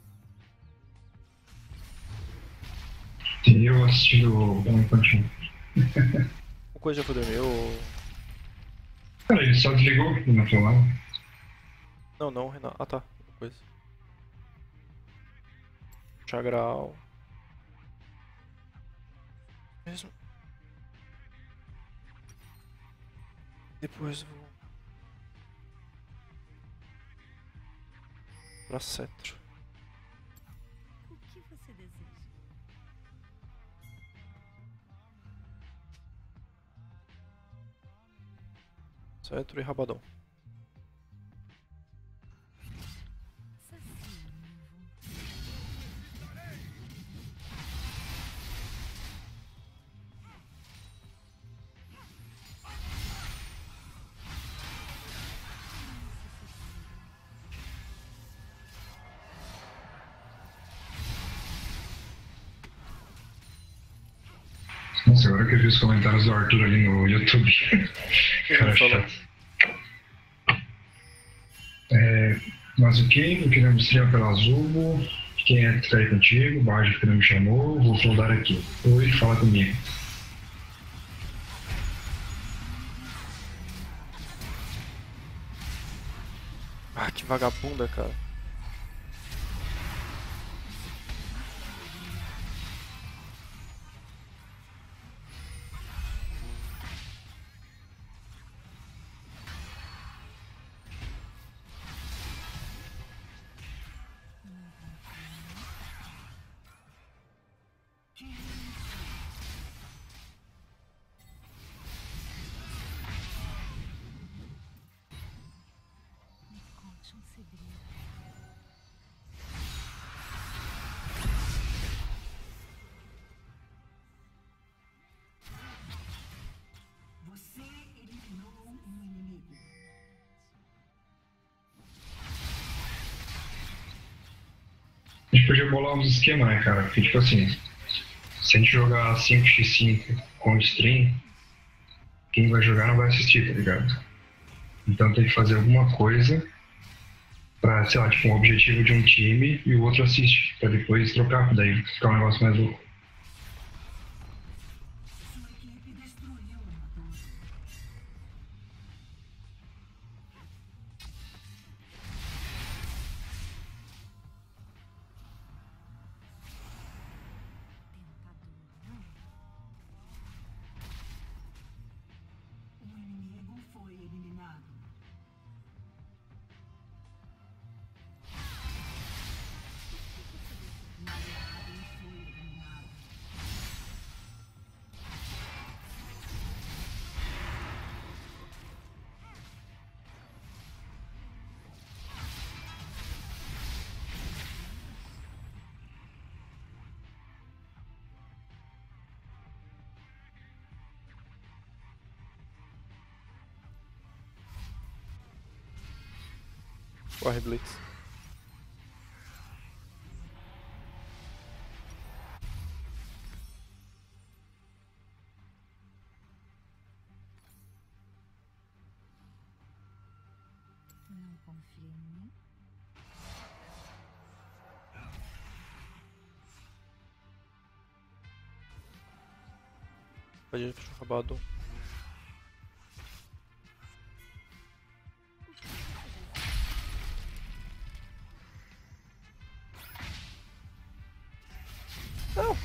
E eu assistindo o infantil. O Coisa já foi dormir ou... Cara, ele só desligou no celular. Não, Renan. Ah, tá. Coisa. Chagral. Mesmo. Depois vou... pra cetro. O que você deseja? Cetro e Rabadão. Nossa, agora que eu vi os comentários do Arthur ali no YouTube. Cara, chato. Mas o que? Eu queria me estrear pela Zubo. Quem é que está aí contigo? O Bajo que não me chamou. Vou flodar aqui. Oi, fala comigo. Ah, que vagabunda, cara. Conte um segredo. Você eliminou um inimigo. A gente podia bolar uns esquemas, né, cara? Porque, tipo assim, se a gente jogar 5x5 com stream, quem vai jogar não vai assistir, tá ligado? Então tem que fazer alguma coisa pra, sei lá, tipo, um objetivo de um time e o outro assiste, pra depois trocar, daí ficar um negócio mais louco. Sua equipe destruiu uma torre. O inimigo foi eliminado. O aliado foi eliminado. Corre, Blitz. Não confia em mim? Pode ir pro Rabadão. Não.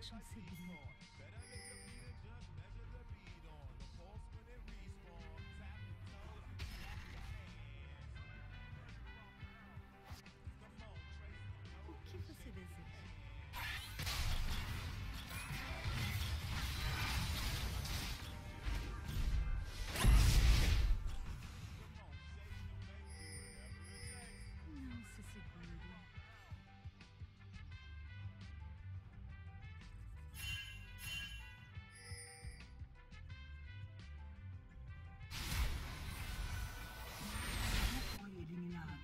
conte um segredo. O que você deseja? Não se segure. Foi eliminado.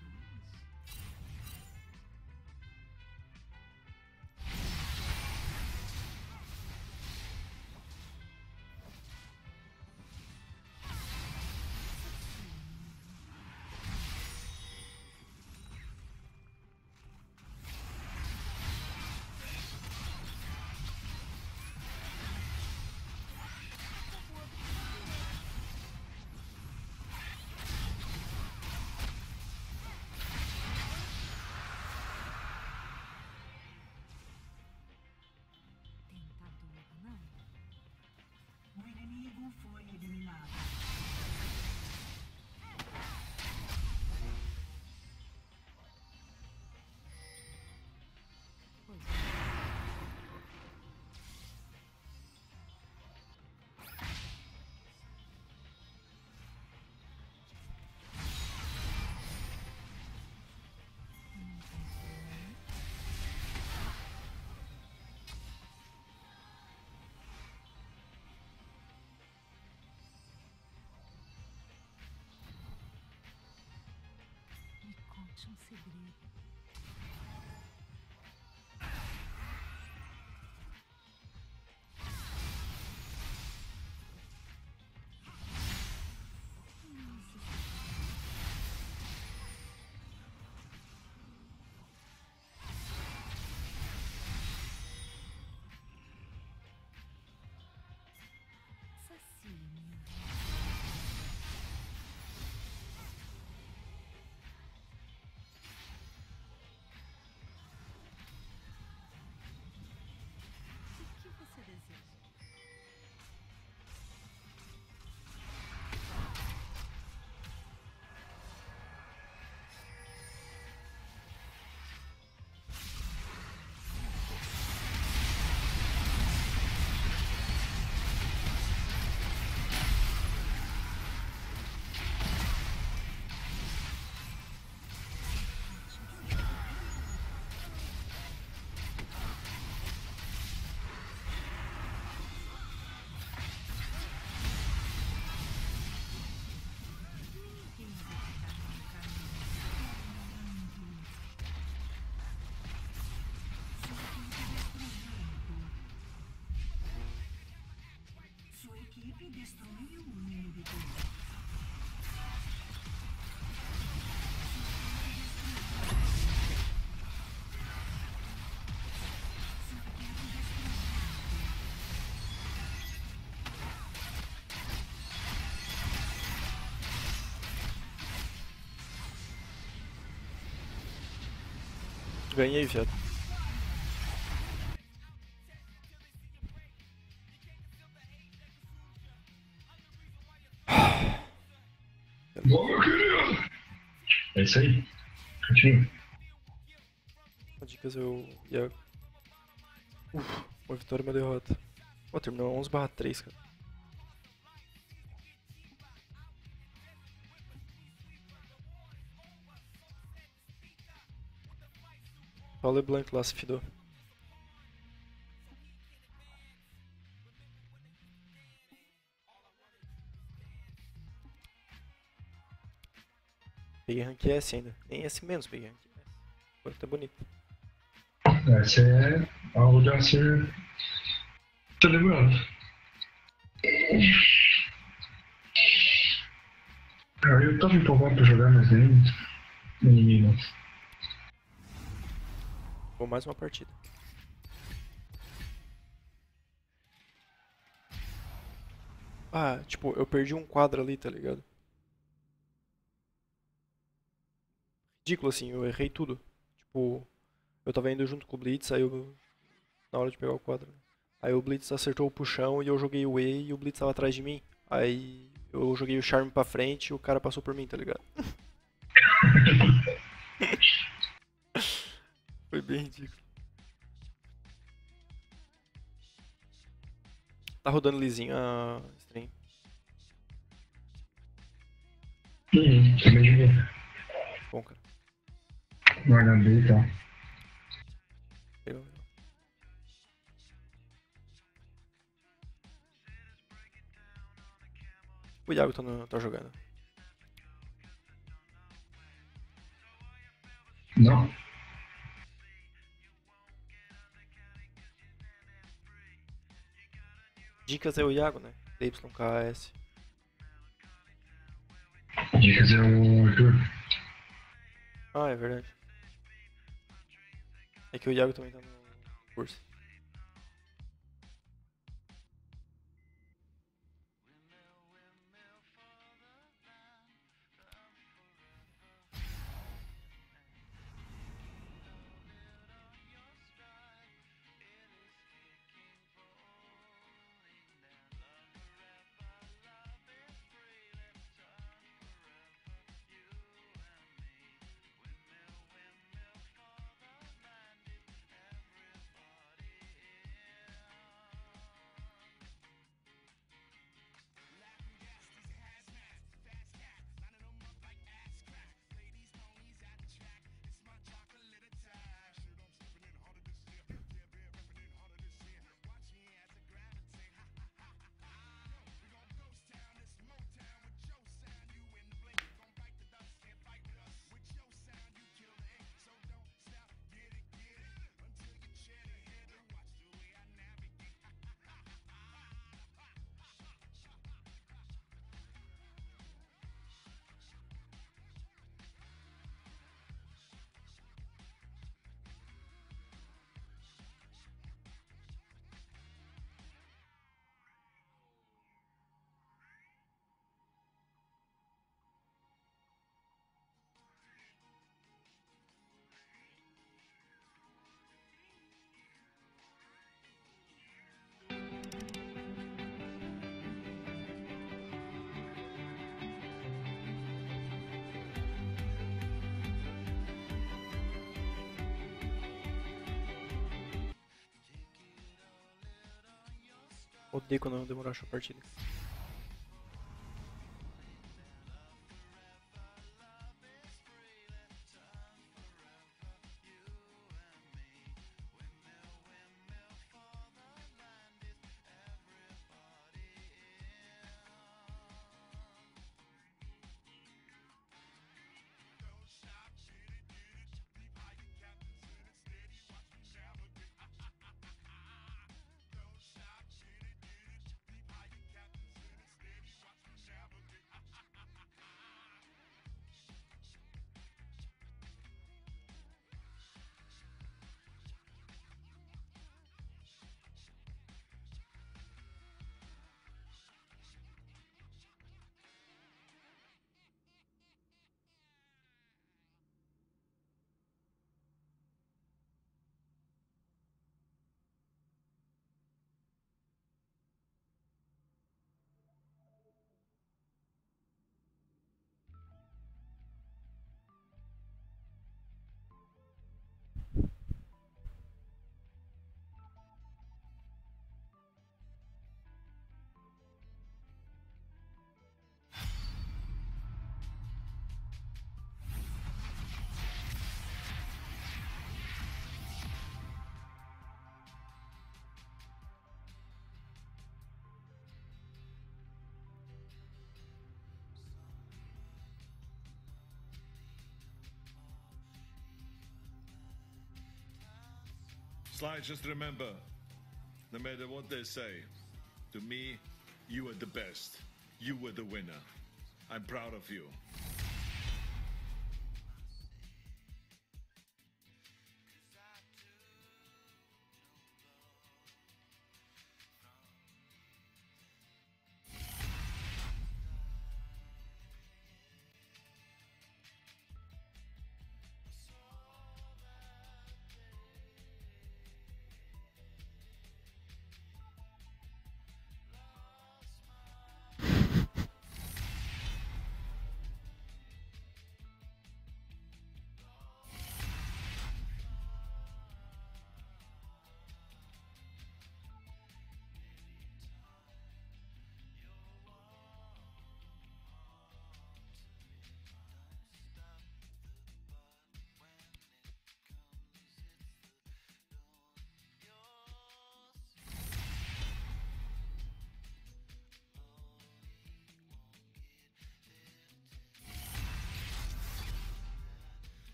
Tentador, não? O inimigo foi eliminado. Pois não tem problema. Me conte um segredo. Não se segure. Sacie minha voz. O que você deseja? Ninguém vai ficar no caminho. Sua equipe destruiu um inibidor. Ganhei, viado. Bom, meu querido. É isso aí. Continua. Dicas eu ia. Uma vitória e uma derrota. Pô, terminou 11/3, cara. Só o LeBlanc lá se fidou. Peguei rank S ainda. Nem S menos peguei rank S. Agora tá bonito. Essa é algo de a ser celebrado. Eu tava empolgado pra jogar, mas nem animei não. Vou mais uma partida. Ah, tipo, eu perdi um quadro ali, tá ligado? Ridículo assim, eu errei tudo. Tipo, eu tava indo junto com o Blitz, aí eu... na hora de pegar o quadro. Aí o Blitz acertou o puxão e eu joguei o E e o Blitz tava atrás de mim. Aí eu joguei o Charme pra frente e o cara passou por mim, tá ligado? Foi bem ridículo. Tá rodando lisinho a stream. Também de ver. Bom, cara. Guarda B e tal. Legal. O Iago tá jogando. Não. Dicas é o Iago, né? DYKS. Dicas é o Arthur. Ah, é verdade. É que o Iago também tá no curso. Odeio quando demora a achar a partida. Sly, just remember, no matter what they say, to me, you were the best. You were the winner. I'm proud of you.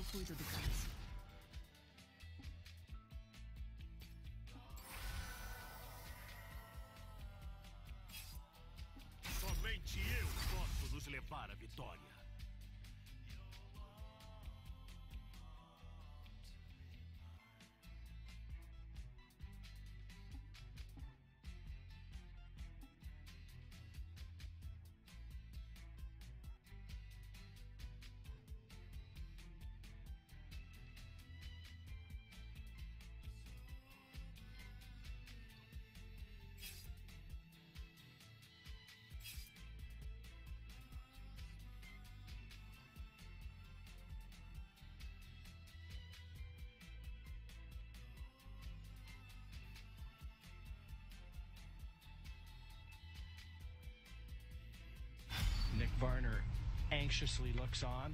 cuido do caso. Somente eu posso nos levar à vitória. Nick Varner anxiously looks on.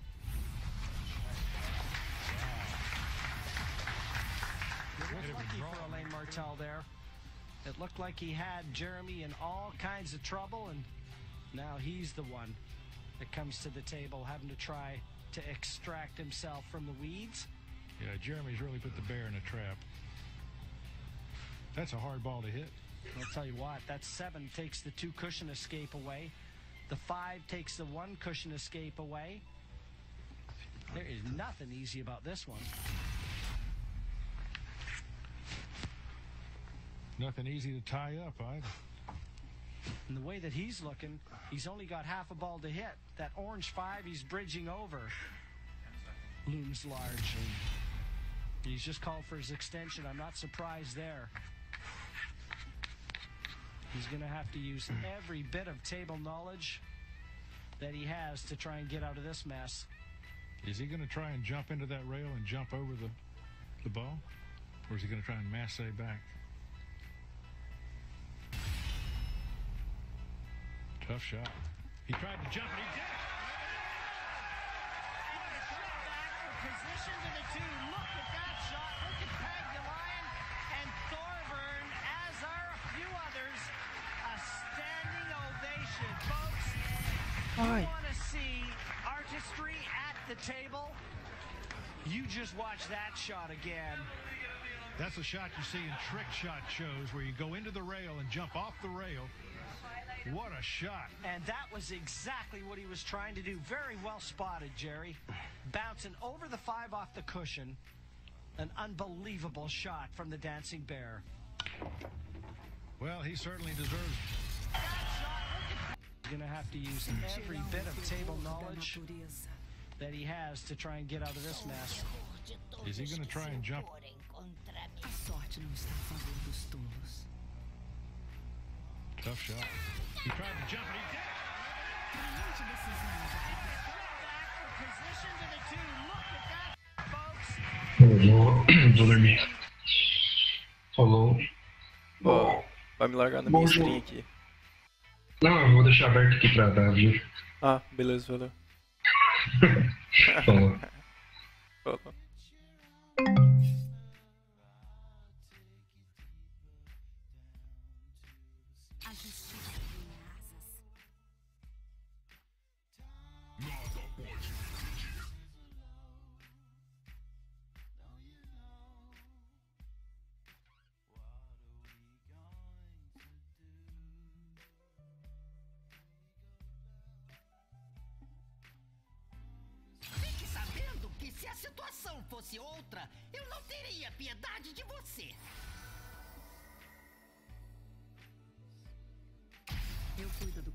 It was lucky for Elaine Martell there. It looked like he had Jeremy in all kinds of trouble, and now he's the one that comes to the table having to try to extract himself from the weeds. Yeah, Jeremy's really put the bear in a trap. That's a hard ball to hit. I'll tell you what, that 7 takes the 2 cushion escape away. The 5 takes the 1 cushion escape away. There is nothing easy about this one. Nothing easy to tie up either. And the way that he's looking, he's only got half a ball to hit. That orange 5 he's bridging over looms large. He's just called for his extension. I'm not surprised there. He's going to have to use every bit of table knowledge that he has to try and get out of this mess. Is he going to try and jump into that rail and jump over the ball? Or is he going to try and masse back? Tough shot. He tried to jump and he did. Position to the 2. Look at that shot. Look at Peg DeLion and Thorburn, as are a few others. A standing ovation, folks. Hi. You want to see artistry at the table? You just watch that shot again. That's a shot you see in trick shot shows where you go into the rail and jump off the rail. What a shot. And that was exactly what he was trying to do. Very well spotted, Jerry. Bouncing over the 5 off the cushion. An unbelievable shot from the Dancing Bear. Well, he certainly deserves it. He's going to have to use every bit of table knowledge that he has to try and get out of this mess. Is he going to try and jump? A sorte não está a favor dos tolos. Tough shot. He tried to jump and he did. Position to the 2. Look at that, folks. Vou dormir. Falou. Ó, vai me largar na minha stream aqui. Não, eu vou deixar aberto aqui pra dar, viu? Ah, beleza, valeu. Falou. Falou. A justiça tem asas. Nada pode me impedir. Fique sabendo que se a situação fosse outra, eu não teria piedade de você. Eu cuido do